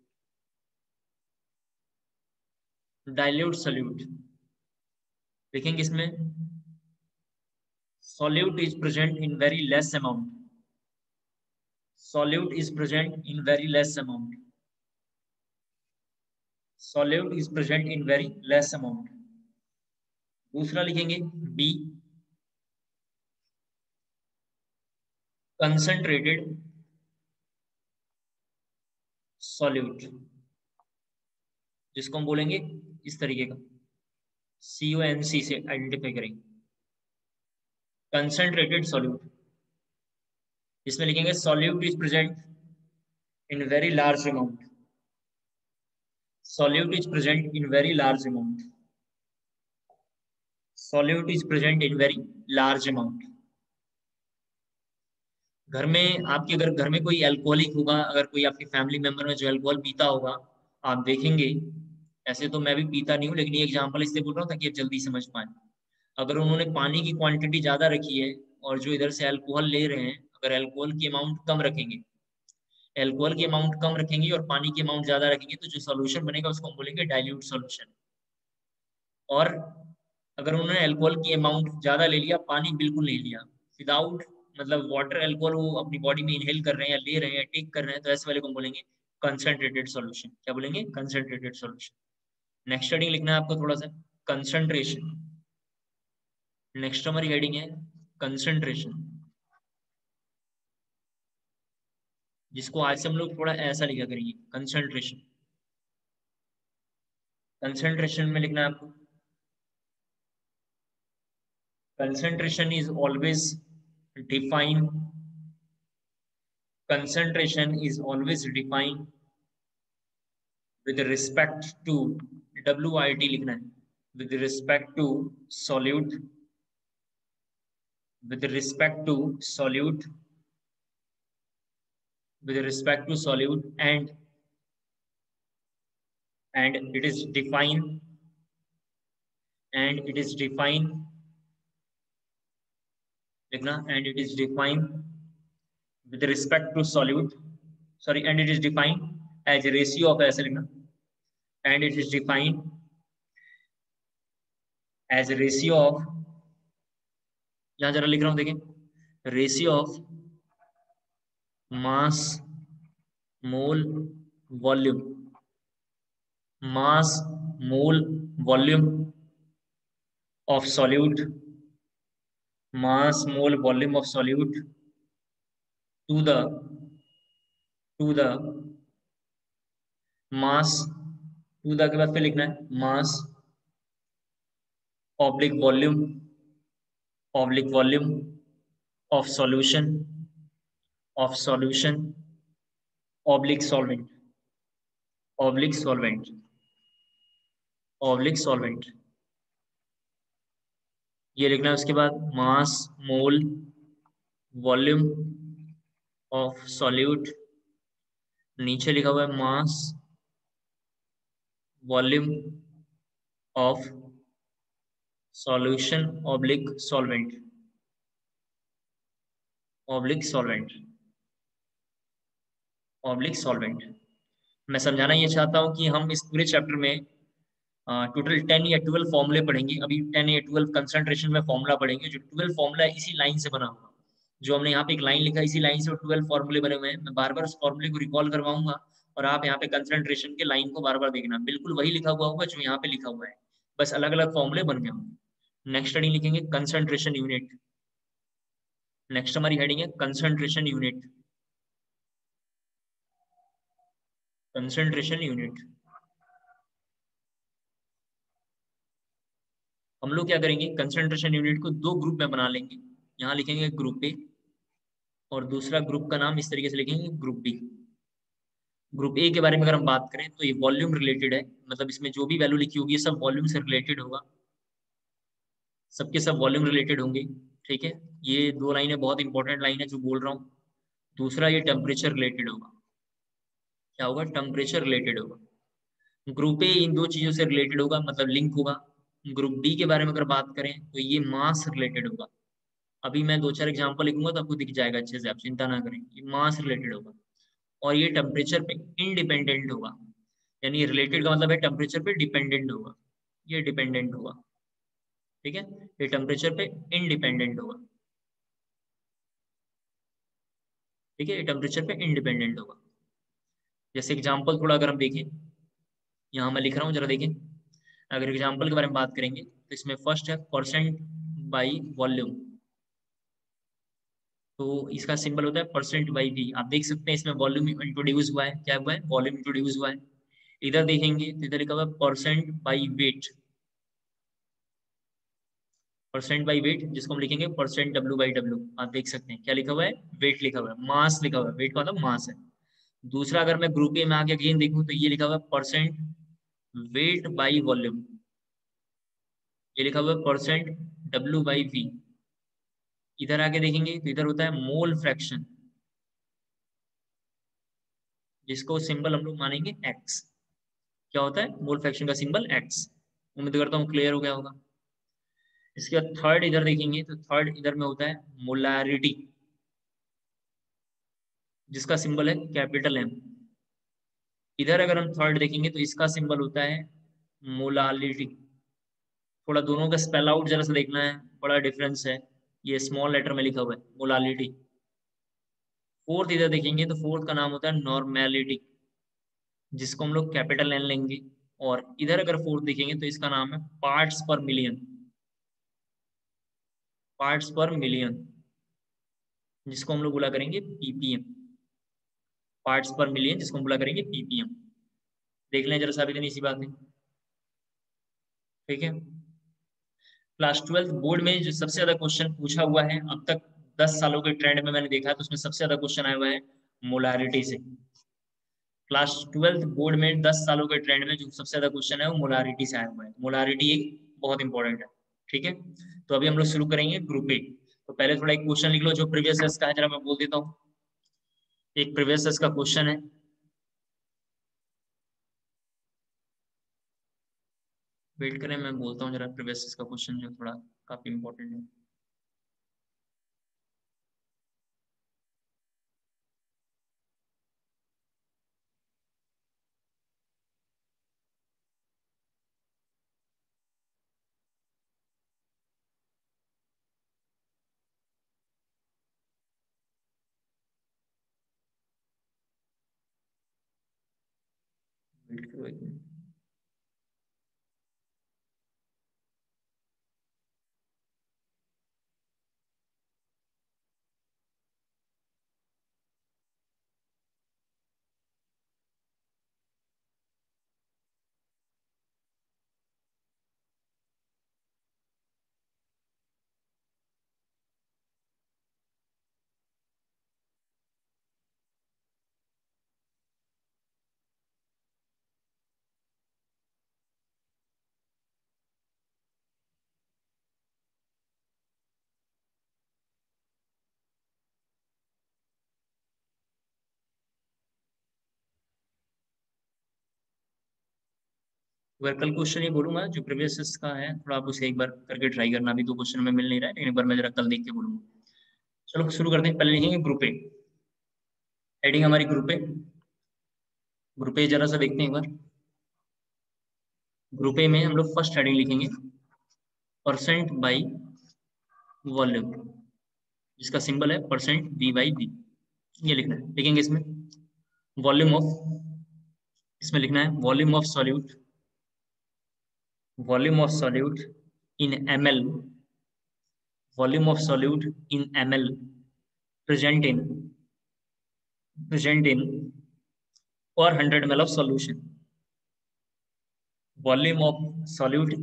Speaker 1: डाइल्यूट सॉल्यूट लिखेंगे। इसमें solute is present in very less amount, solute is present in very less amount. solute is present in very less amount. दूसरा लिखेंगे B, concentrated solute, जिसको हम बोलेंगे इस तरीके का, CONC से आइडेंटिफाई करेंगे, concentrated solute. इसमें लिखेंगे solute is present in very large amount. solute is present in very large amount. solute is present in very large amount. घर में आपके अगर घर में कोई अल्कोहलिक होगा, अगर कोई आपकी फैमिली मेंबर में जो अल्कोहल पीता होगा, आप देखेंगे, ऐसे तो मैं भी पीता नहीं हूँ, लेकिन ये एग्जांपल इसलिए बोल रहा हूँ ताकि आप जल्दी समझ पाए। अगर उन्होंने पानी की क्वांटिटी ज्यादा रखी है और जो इधर से अल्कोहल ले रहे हैं, अगर अल्कोहल की अमाउंट कम रखेंगे, अल्कोहल की अमाउंट कम रखेंगे और पानी की अमाउंट ज्यादा रखेंगे, तो जो सोल्यूशन बनेगा उसको हम बोलेंगे डाइल्यूट सोल्यूशन। और अगर उन्होंने अल्कोहल की अमाउंट ज्यादा ले लिया, पानी बिल्कुल नहीं लिया, विदाउट मतलब वाटर अल्कोहल वो अपनी बॉडी में इनहेल कर रहे हैं या ले रहे हैं या टेक कर रहे हैं, तो ऐसे वाले को हम बोलेंगे कंसंट्रेटेड सॉल्यूशन। क्या बोलेंगे? Concentrated solution. नेक्स्ट हेडिंग लिखना है आपको थोड़ा सा, कंसंट्रेशन। नेक्स्ट हमारी हेडिंग है कंसंट्रेशन, जिसको आज से हम लोग थोड़ा ऐसा लिखा करेंगे, कंसंट्रेशन। कंसंट्रेशन में लिखना है आपको, concentration is always defined, concentration is always defined with respect to WIT लिखना है, with respect to solute, with respect to solute, with respect to solute, and it is defined, and it is defined लिखना, and it is defined with respect to solute, sorry, and it is defined as a ratio of, ऐसे लिखना, and it is defined as a ratio of, यहां जरा लिख रहा हूं देखें, ratio of mass mole volume, mass mole volume of solute, mass mole volume of solute to the mass, to the के बाद फिर लिखना है mass oblique volume of solution oblique solvent ये लिखना है। उसके बाद mass mole volume of solute, नीचे लिखा हुआ है mass volume of solution oblique solvent मैं समझाना ये चाहता हूं कि हम इस पूरे चैप्टर में टोटल 10 या 12 फॉर्मूले पढ़ेंगे। अभी 10 या 12 कंसंट्रेशन में फॉर्मूला पढ़ेंगे। जो 12 फॉर्मूला है इसी लाइन से बना हुआ, जो हमने यहाँ पे एक लाइन लिखा, इसी लाइन से 12 फॉर्मूले बने हुए हैं। मैं बार बार उस फॉर्मूले को रिकॉल करवाऊंगा और आप यहाँ पे कंसंट्रेशन के लाइन को बार बार देखना, बिल्कुल वही लिखा हुआ होगा जो यहाँ पे लिखा हुआ है, बस अलग अलग फॉर्मूले बन गए होंगे। नेक्स्ट हेडिंग लिखेंगे कंसंट्रेशन यूनिट। नेक्स्ट हमारी हेडिंग है कंसंट्रेशन यूनिट। हम लोग क्या करेंगे, कंसंट्रेशन यूनिट को दो ग्रुप में बना लेंगे। यहाँ लिखेंगे ग्रुप ए और दूसरा ग्रुप का नाम इस तरीके से लिखेंगे ग्रुप बी। ग्रुप ए के बारे में अगर हम बात करें तो ये वॉल्यूम रिलेटेड है, मतलब इसमें जो भी वैल्यू लिखी होगी सब वॉल्यूम से रिलेटेड होगा, सबके सब वॉल्यूम रिलेटेड होंगे। ठीक है, ये दो लाइनें बहुत इंपॉर्टेंट लाइन है जो बोल रहा हूँ। दूसरा ये टेम्परेचर रिलेटेड होगा। क्या होगा? टेम्परेचर रिलेटेड होगा। ग्रुप ए इन दो चीजों से रिलेटेड होगा, मतलब लिंक होगा। ग्रुप बी के बारे में अगर बात करें तो ये मास रिलेटेड होगा। अभी मैं दो चार एग्जांपल लिखूंगा तो आपको दिख जाएगा अच्छे से, आप चिंता ना करें, ये मास रिलेटेड होगा। और ये टेम्परेचर पे इनडिपेंडेंट होगा, यानी रिलेटेड का मतलब है टेम्परेचर पे डिपेंडेंट होगा, ये डिपेंडेंट होगा। ठीक है, ये टेम्परेचर पे इनडिपेंडेंट होगा। ठीक है, टेम्परेचर पे इंडिपेंडेंट होगा। जैसे एग्जाम्पल थोड़ा अगर हम देखें, यहाँ मैं लिख रहा हूँ, जरा देखें। अगर एग्जाम्पल के बारे में बात करेंगे तो इसमें फर्स्ट है परसेंट बाई वॉल्यूम। तो इसका सिंबल होता है परसेंट बाई वी। आप देख सकते हैं इसमें वॉल्यूम इंट्रोड्यूस हुआ है। क्या हुआ है? वॉल्यूम इंट्रोड्यूस हुआ है। इधर देखेंगे तो इधर लिखा हुआ है percent by weight. Percent by weight, जिसको हम लिखेंगे परसेंट डब्ल्यू बाई डब्ल्यू। आप देख सकते हैं क्या लिखा हुआ है? वेट लिखा हुआ है, मास लिखा हुआ है। वेट का मतलब मास है। दूसरा अगर मैं ग्रुप ए में आगे अगेन देखूं तो ये लिखा हुआ है परसेंट वेट बाई वॉल्यूम। ये लिखा हुआ है परसेंट डब्ल्यू बाई वी। इधर आगे देखेंगे तो इधर होता है मोल फ्रैक्शन, जिसको सिंबल हम लोग मानेंगे एक्स। क्या होता है? मोल फ्रैक्शन का सिंबल एक्स। उम्मीद करता हूँ क्लियर हो गया होगा। इसके बाद थर्ड इधर देखेंगे तो थर्ड इधर में होता है मोलारिटी, जिसका सिंबल है कैपिटल एम। इधर अगर हम थर्ड देखेंगे तो इसका सिंबल होता है मोलालिटी। थोड़ा दोनों का स्पेल आउट जरा सा देखना है, बड़ा डिफरेंस है। ये स्मॉल लेटर में लिखा हुआ है मोलालिटी। फोर्थ इधर देखेंगे तो फोर्थ का नाम होता है नॉर्मेलिटी, जिसको हम लोग कैपिटल एन लेंगे। और इधर अगर फोर्थ देखेंगे तो इसका नाम है पार्ट्स पर मिलियन। पार्ट्स पर मिलियन, जिसको हम लोग बोला करेंगे पीपीएम। पार्ट्स पर मिलियन, जिसको हम बोला करेंगे पीपीएम। देख लें जरा सा, भी इसी बात है। ठीक है, क्लास 12 बोर्ड में जो सबसे ज्यादा क्वेश्चन पूछा हुआ है अब तक 10 सालों के ट्रेंड में मैंने देखा है, तो उसमें सबसे ज्यादा क्वेश्चन आया हुआ है मोलारिटी से। क्लास 12 बोर्ड में 10 सालों के ट्रेंड में जो सबसे ज्यादा क्वेश्चन है वो मोलारिटी से आया हुआ है। मोलारिटी एक बहुत इंपॉर्टेंट है। ठीक है, तो अभी हम लोग शुरू करेंगे ग्रुप ए। तो पहले थोड़ा एक क्वेश्चन लिख लो जो प्रीवियस ईयर का है, जरा मैं बोल देता हूँ। एक प्रीवियस ईयर का क्वेश्चन है, वेट करें मैं बोलता हूँ जरा। प्रीवियस ईयर का क्वेश्चन जो थोड़ा काफी इंपॉर्टेंट है। वेट करो एक मिनट। अगर कल क्वेश्चन ये बोलूंगा जो प्रीवियस का है, थोड़ा आप उसे एक बार करके ट्राई करना। अभी तो क्वेश्चन में मिल नहीं रहा है, लेकिन एक बार मैं जरा कल देख के बोलूंगा। चलो शुरू करते हैं। पहले लिखेंगे ग्रुप ए। हेडिंग हमारी ग्रुप ए। ग्रुप ए जरा सा देखते हैं एक बार। ग्रुप ए में हम लोग फर्स्ट हेडिंग लिखेंगे परसेंट बाई वॉल्यूम, जिसका सिंबल है परसेंट वी बाई वी। ये लिखना है, लिखेंगे इसमें वॉल्यूम ऑफ। इसमें लिखना है volume of solute. Volume of solute in ml। Volume of solute in ml present in per 100 ml of solution। volume of solute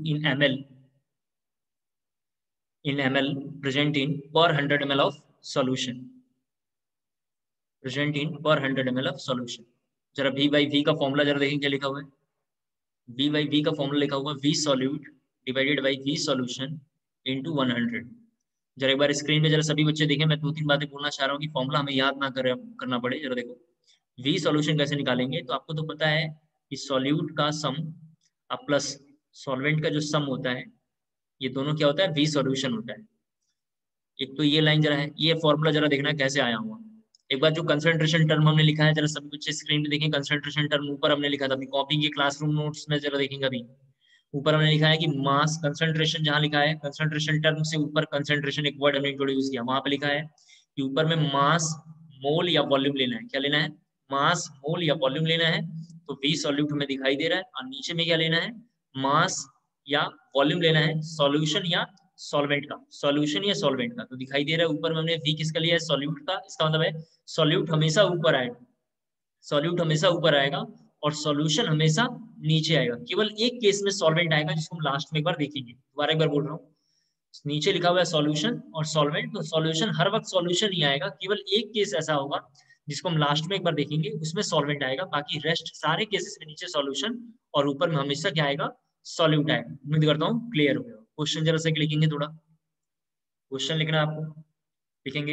Speaker 1: in ml present in per 100 ml of solution। present in per 100 ml of solution। जरा v by v का formula जरा देखें क्या लिखा हुआ है। v by v का formula लिखा हुआ है v solute divided by v solution into 100। जरा एक बार स्क्रीन पे जरा सभी बच्चे देखें। मैं दो तीन बातें बोलना चाह रहा हूँ कि फॉर्मूला हमें याद ना करना पड़े। जरा देखो, v सॉल्यूशन कैसे निकालेंगे। तो आपको तो पता है कि सॉल्यूट का सम अब प्लस सॉल्वेंट का जो सम होता है, ये दोनों क्या होता है? वी सॉल्यूशन होता है। एक तो ये लाइन जरा है, ये फॉर्मूला जरा देखना कैसे आया हुआ। एक बार जो कंसंट्रेशन टर्म हमने लिखा है, जरा सभी बच्चे स्क्रीन पे देखें। कंसंट्रेशन टर्म ऊपर हमने लिखा था अपनी कॉपी के क्लासरूम नोट्स में, जरा देखेंगे अभी। ऊपर हमने लिखा है कि मास कंसंट्रेशन, जहां लिखा है कंसंट्रेशन टर्म से ऊपर कंसंट्रेशन एक वर्ड हमने इंट्रोड्यूस किया, वहां पे लिखा है कि ऊपर में मास मोल या वॉल्यूम लेना है। क्या लेना है? मास, मोल या वॉल्यूम लेना है। तो V सॉल्यूट हमें दिखाई दे रहा है, और नीचे में क्या लेना है? मास या वॉल्यूम लेना है, सॉल्यूशन या सॉल्वेंट का, सॉल्यूशन या सॉल्वेंट का। तो दिखाई दे रहा है ऊपर में हमने V किसका लिया है? सॉल्यूट का। इसका मतलब है सॉल्यूट हमेशा ऊपर आएगा, सॉल्यूट हमेशा ऊपर आएगा और सॉल्यूशन हमेशा नीचे आएगा। केवल एक केस में सॉल्वेंट आएगा, जिसको हम लास्ट में एक बार देखेंगे। दोबारा एक बार बोल रहा हूँ, नीचे लिखा हुआ है सॉल्यूशन और सॉल्वेंट, तो सॉल्यूशन हर वक्त सॉल्यूशन ही आएगा। केवल एक केस ऐसा होगा जिसको हम लास्ट में एक बार देखेंगे, उसमें सॉल्वेंट आएगा। बाकी रेस्ट सारे केसेस में नीचे सॉल्यूशन और ऊपर में हमेशा क्या आएगा? सॉल्यूट आएगा। उम्मीद करता हूँ क्लियर हो गया। क्वेश्चन जरा से लिखेंगे, थोड़ा क्वेश्चन लिखना है आपको। लिखेंगे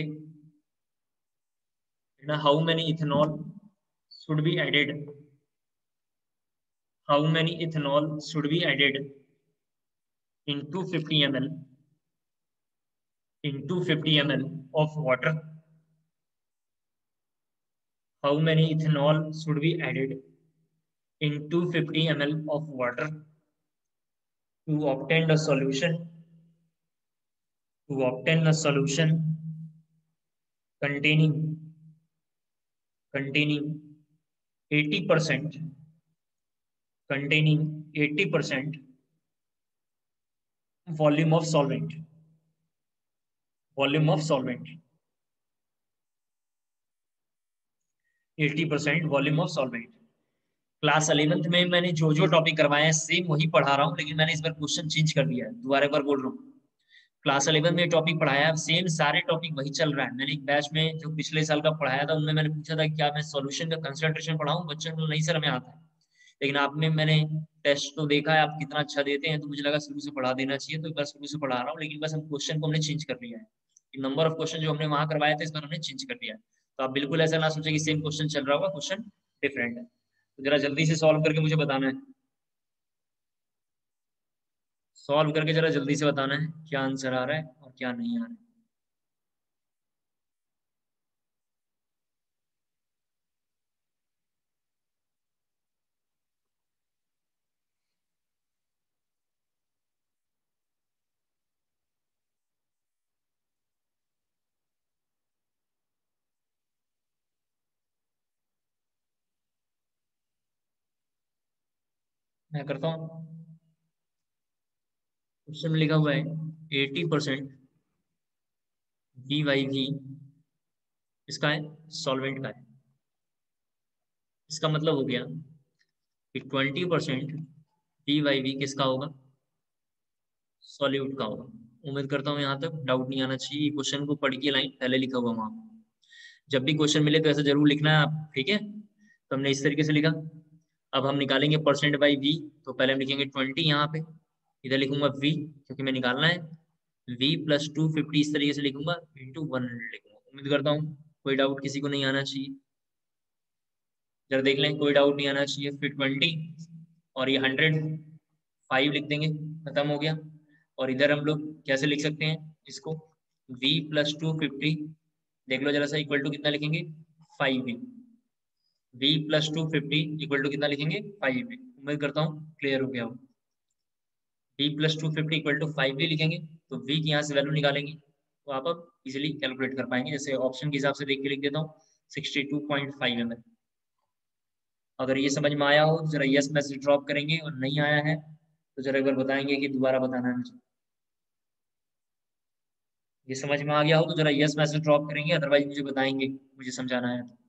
Speaker 1: how many ethanol should be added, how many ethanol should be added in 250 ml of water? How many ethanol should be added in 250 ml of water to obtain the solution, containing 80% volume of solvent, 80% volume of solvent. Class 11th में मैंने जो जो topic करवाए हैं same वही पढ़ा रहा हूँ, लेकिन मैंने इस बार क्वेश्चन चेंज कर दिया है। दोबारा एक बार बोल रहा हूँ, क्लास 11 में टॉपिक पढ़ाया, सेम सारे टॉपिक वही चल रहा है। मैंने एक बैच में जो पिछले साल का पढ़ाया था, उनमें मैंने पूछा था कि क्या मैं सॉल्यूशन का कंसंट्रेशन पढ़ाऊं, बच्चों को नहीं सर हमें आता है। लेकिन आपने, मैंने टेस्ट तो देखा है आप कितना अच्छा देते हैं, तो मुझे लगा शुरू से पढ़ा देना चाहिए, तो एक बार शुरू से पढ़ा रहा हूँ। लेकिन बस हम क्वेश्चन को हमने चेंज कर लिया है, नंबर ऑफ क्वेश्चन जो हमने वहां करवाए थे इस बार हमने चेंज कर दिया है। तो आप बिल्कुल ऐसा ना सोचे कि सेम क्वेश्चन चल रहा होगा, क्वेश्चन डिफरेंट है। तो जरा जल्दी से सॉल्व करके मुझे बताना है, सॉल्व करके जरा जल्दी से बताना है क्या आंसर आ रहा है और क्या नहीं आ रहा है। मैं करता हूँ, क्वेश्चन में लिखा हुआ है 80% DYV इसका है, सॉल्वेंट का है। इसका मतलब हो गया कि 20% DYV किसका होगा? सॉल्यूट का होगा। उम्मीद करता हूँ यहाँ तक डाउट नहीं आना चाहिए। क्वेश्चन को पढ़ के लाइन पहले लिखा हुआ वहां, जब भी क्वेश्चन मिले तो ऐसा जरूर लिखना है आप, ठीक है? तो हमने इस तरीके से लिखा। अब हम निकालेंगे परसेंट बाई V, तो पहले हम लिखेंगे 20 यहाँ पे, इधर लिखूंगा V क्योंकि मैं निकालना है, V प्लस 250 इस तरीके से लिखूंगा, इंटू 100 लिखूंगा। उम्मीद करता हूँ कोई डाउट किसी को नहीं आना चाहिए। जरा देख लें, कोई डाउट नहीं आना चाहिए। फिर 20 और ये 100, 5 लिख देंगे, खत्म हो गया। और इधर हम लोग कैसे लिख सकते हैं इसको? V प्लस 250, देख लो जरा सा, इक्वल टू कितना लिखेंगे? 5V। V plus 250 equal to कितना लिखेंगे? 5V। उम्मीद करता हूँ क्लियर हो गया हो। V plus 250 equal to 5V लिखेंगे, तो V की यहाँ से वैल्यू निकालेंगे, तो आप अब इजिली कैलकुलेट कर पाएंगे। जैसे ऑप्शन के हिसाब से देख के लिख देता हूँ, 62.5 ml। अगर ये समझ में आया हो तो जरा यस मैसेज ड्रॉप करेंगे, और नहीं आया है तो जरा एक बार बताएंगे कि दोबारा बताना है मुझे। ये समझ में आ गया हो तो जरा यस मैसेज ड्रॉप करेंगे, अदरवाइज मुझे बताएंगे, मुझे समझाना है तो।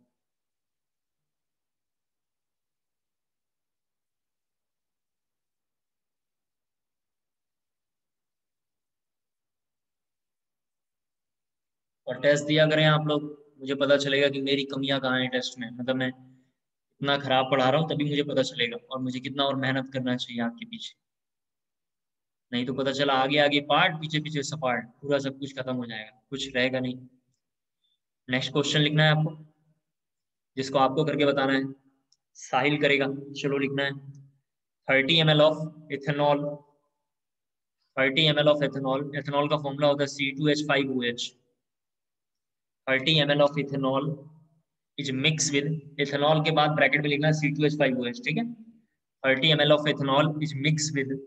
Speaker 1: और टेस्ट दिया करें आप लोग, मुझे पता चलेगा कि मेरी कमियां कहाँ हैं टेस्ट में। मतलब मैं इतना खराब पढ़ा रहा हूँ तभी मुझे पता चलेगा, और मुझे कितना और मेहनत करना चाहिए आपके पीछे। नहीं तो पता चला आगे आगे पार्ट, पीछे पीछे सपाट, पूरा सब कुछ खत्म हो जाएगा, कुछ रहेगा नहीं। नेक्स्ट क्वेश्चन लिखना है आपको, जिसको आपको करके बताना है। साहिल करेगा, चलो लिखना है। 30 ml of ethanol, 30 ml of ethanol, ethanol का फॉर्मूला होता है C2H5OH। 30 ml of ethanol is mix with, ethanol के बाद ब्रैकेट में लिखना है C2H5OH, ठीक है? 30 ml of ethanol is mix with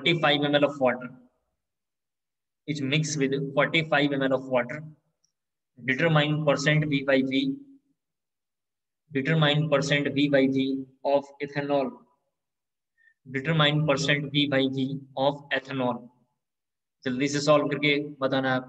Speaker 1: 45 ml of water, is mixed with 45 ml of water determine percent V by V, determine percent V by V of ethanol, determine percent V by V of ethanol। जल्दी से solve करके बताना आप।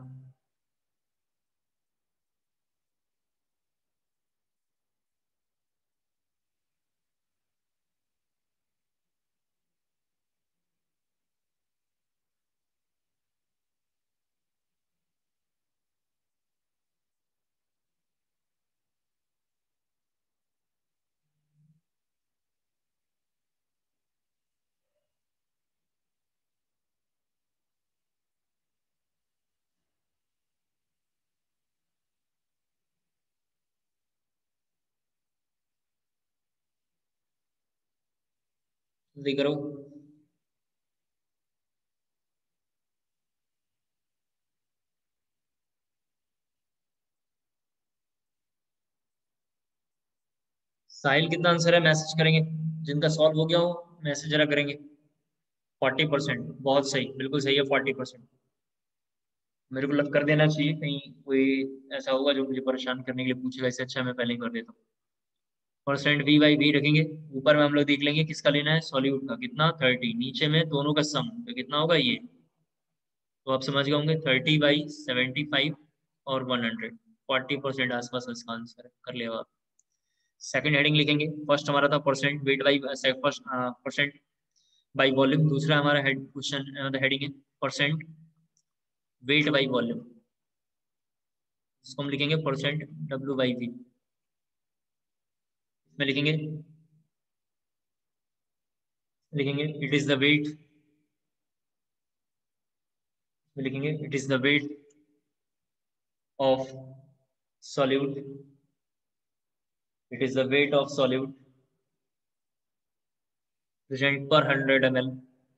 Speaker 1: जल्दी करो। साहिल कितना answer है message करेंगे, जिनका सॉल्व हो गया हो मैसेज जरा करेंगे। 40%, बहुत सही, बिल्कुल सही है 40%। मेरे को लग कर देना चाहिए, कहीं कोई ऐसा होगा जो मुझे परेशान करने के लिए पूछेगा, इससे अच्छा मैं पहले ही कर देता हूँ। परसेंट V बाई V रखेंगे, ऊपर में हम लोग देख लेंगे किसका लेना है, सॉल्यूट का, कितना 30, नीचे में दोनों का सम तो कितना होगा ये, तो आप समझ गए होंगे 30/75 और 100, 40% आसपास इसका आंसर है, कर लिया आप। सेकंड हेडिंग लिखेंगे, फर्स्ट हमारा था percent weight by, first percent by volume, दूसरा हमारा हेड क्वेश्चन हेडिंग है परसेंट वेट बाई वॉल्यूम, इसको हम लिखेंगे परसेंट W बाई V। इसमें लिखेंगे लिखेंगे इट इज द वेट, लिखेंगे it is the weight of solute, it is the weight of solute present per 100 ml,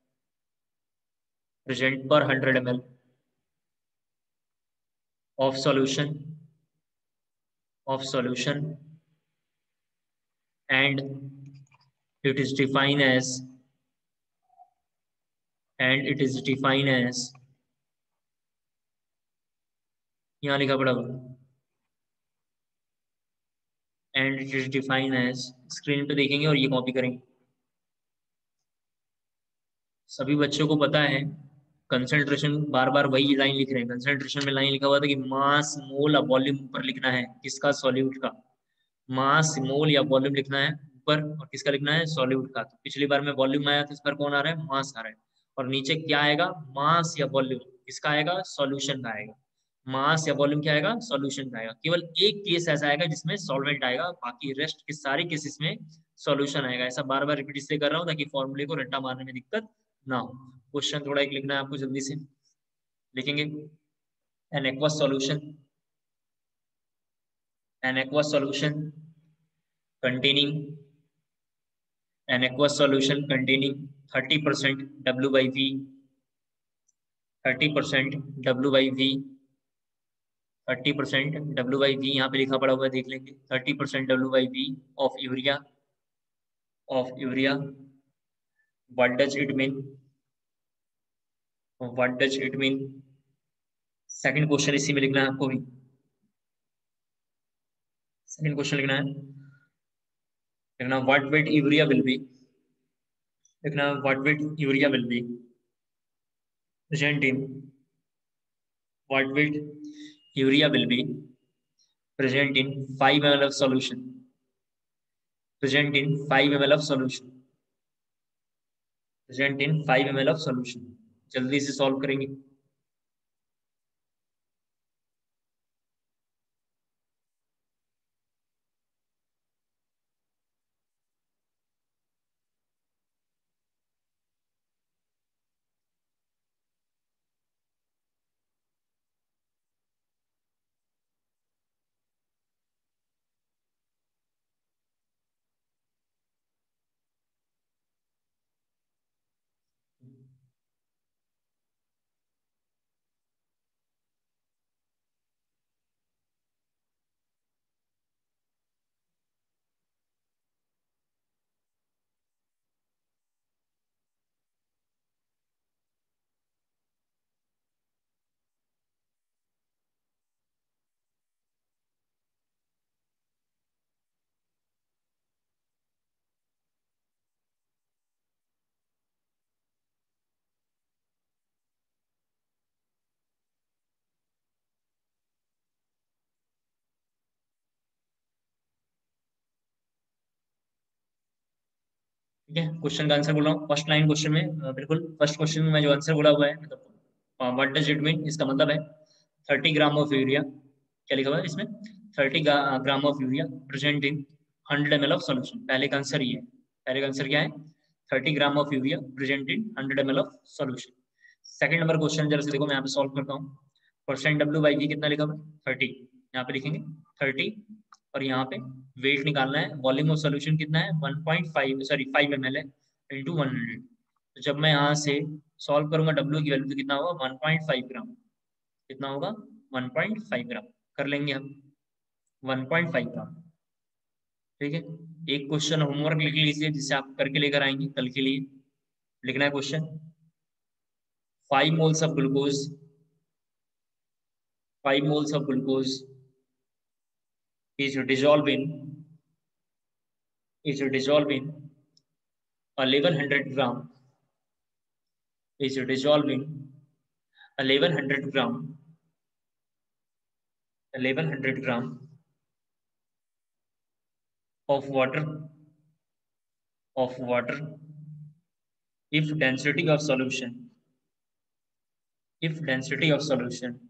Speaker 1: present per 100 ml of solution and it is defined as, and it is defined as, यहाँ लिखा पड़ा होगा, and it is defined as, screen पे देखेंगे और ये copy करेंगे। सभी बच्चों को पता है कंसंट्रेशन, बार बार वही लाइन लिख रहे हैं, कंसंट्रेशन में लाइन लिखा हुआ था कि मास मोल या वॉल्यूम ऊपर लिखना है, किसका, सॉल्यूट का। मास मोल या वॉल्यूम लिखना है ऊपर, और किसका लिखना है, सॉल्यूट का। तो पिछली बार में वॉल्यूम आया था, इस बार कौन आ रहा है, मास आ रहा है। और नीचे क्या आएगा, मास या वॉल्यूम, किसका आएगा, सॉल्यूशन का आएगा। मास या वॉल्यूम क्या आएगा, सॉल्यूशन का आएगा। केवल एक केस ऐसा आएगा जिसमें सॉल्वेंट आएगा, बाकी रेस्ट के सारे केसेस में सॉल्यूशन आएगा। ऐसा बार बार रिपीट इसलिए कर रहा हूँ ताकि फॉर्मूले को रट्टा मारने में दिक्कत ना हो। क्वेश्चन थोड़ा एक लिखना है आपको, जल्दी से लिखेंगे। An aqueous solution, an aqueous solution containing, an aqueous solution containing 30% W by V, 30% W by V, 30% W by V, यहाँ पे लिखा पड़ा हुआ है, देख लेंगे। 30% W by V of urea, of urea, what does it mean, what does it mean। Second question इसी में लिखना है आपको भी, सेकंड क्वेश्चन लिखना what weight urea will be, लिखना what weight urea will be present in, what weight urea will be present in 5 ml of solution, present in 5 ml of solution, present in 5 ml of solution। जल्दी से solve करेंगे। ठीक है, question का answer बोल रहा हूँ फर्स्ट लाइन क्वेश्चन में, बिल्कुल फर्स्ट क्वेश्चन में जो आंसर बोला हुआ है, मतलब व्हाट डज इट मीन, इसका मतलब है 30 ग्राम ऑफ यूरिया, क्या लिखा हुआ है इसमें, 30 gram of urea present in 100 ml of solution. पहले का आंसर ये है, पहले का आंसर क्या है, 30 gram of urea present in 100 ml of solution. Second number question जरा से देखो, मैं यहाँ पे सॉल्व करता हूँ। परसेंट डब्ल्यू बाई वी कितना लिखा हुआ है, 30, यहाँ पे लिखेंगे 30, और यहाँ पे वेट निकालना है, वॉल्यूम ऑफ सोल्यूशन कितना है 1.5 सॉरी 5 ml है इंटू 100। तो जब मैं यहाँ से सॉल्व करूंगा डब्ल्यू की वैल्यू तो कितना होगा 1.5 ग्राम, कितना होगा 1.5 ग्राम, कर लेंगे हम 1.5 ग्राम। ठीक है, एक क्वेश्चन होमवर्क लिख लीजिए जिसे आप करके लेकर आएंगे कल के लिए। लिखना है question, 5 moles of glucose, 5 moles of glucose is dissolved in 1100 gram, is dissolved in 1100 gram, 1100 gram of water, if density of solution, if density of solution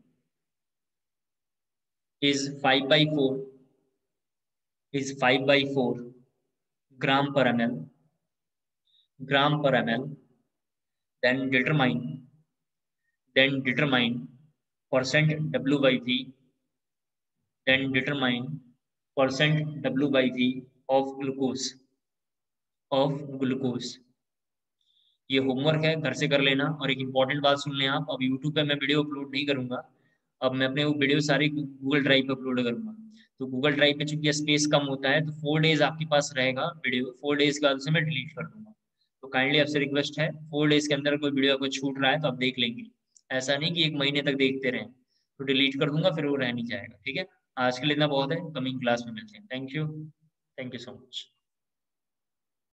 Speaker 1: is 5 by 4, is 5 by 4 gram per ml, gram per ml, then determine percent W by V, then determine percent W by V of glucose, of glucose। ये homework है, घर से कर लेना। और एक important बात सुन लें आप, अब यूट्यूब पे मैं वीडियो अपलोड नहीं करूंगा, अब मैं अपने वो वीडियो सारी गूगल ड्राइव पे अपलोड करूंगा। तो गूगल ड्राइव पे चूंकि स्पेस कम होता है, तो 4 डेज आपके पास रहेगा वीडियो, 4 डेज के बाद उसे मैं डिलीट कर दूंगा। तो काइंडली आपसे रिक्वेस्ट है, 4 डेज के अंदर कोई वीडियो आपको छूट रहा है तो आप देख लेंगे, ऐसा नहीं कि 1 महीने तक देखते रहें। तो डिलीट कर दूंगा, फिर वो रह नहीं जाएगा। ठीक है, आज के लिए इतना बहुत है, कमिंग क्लास में मिलते हैं। Thank you so much.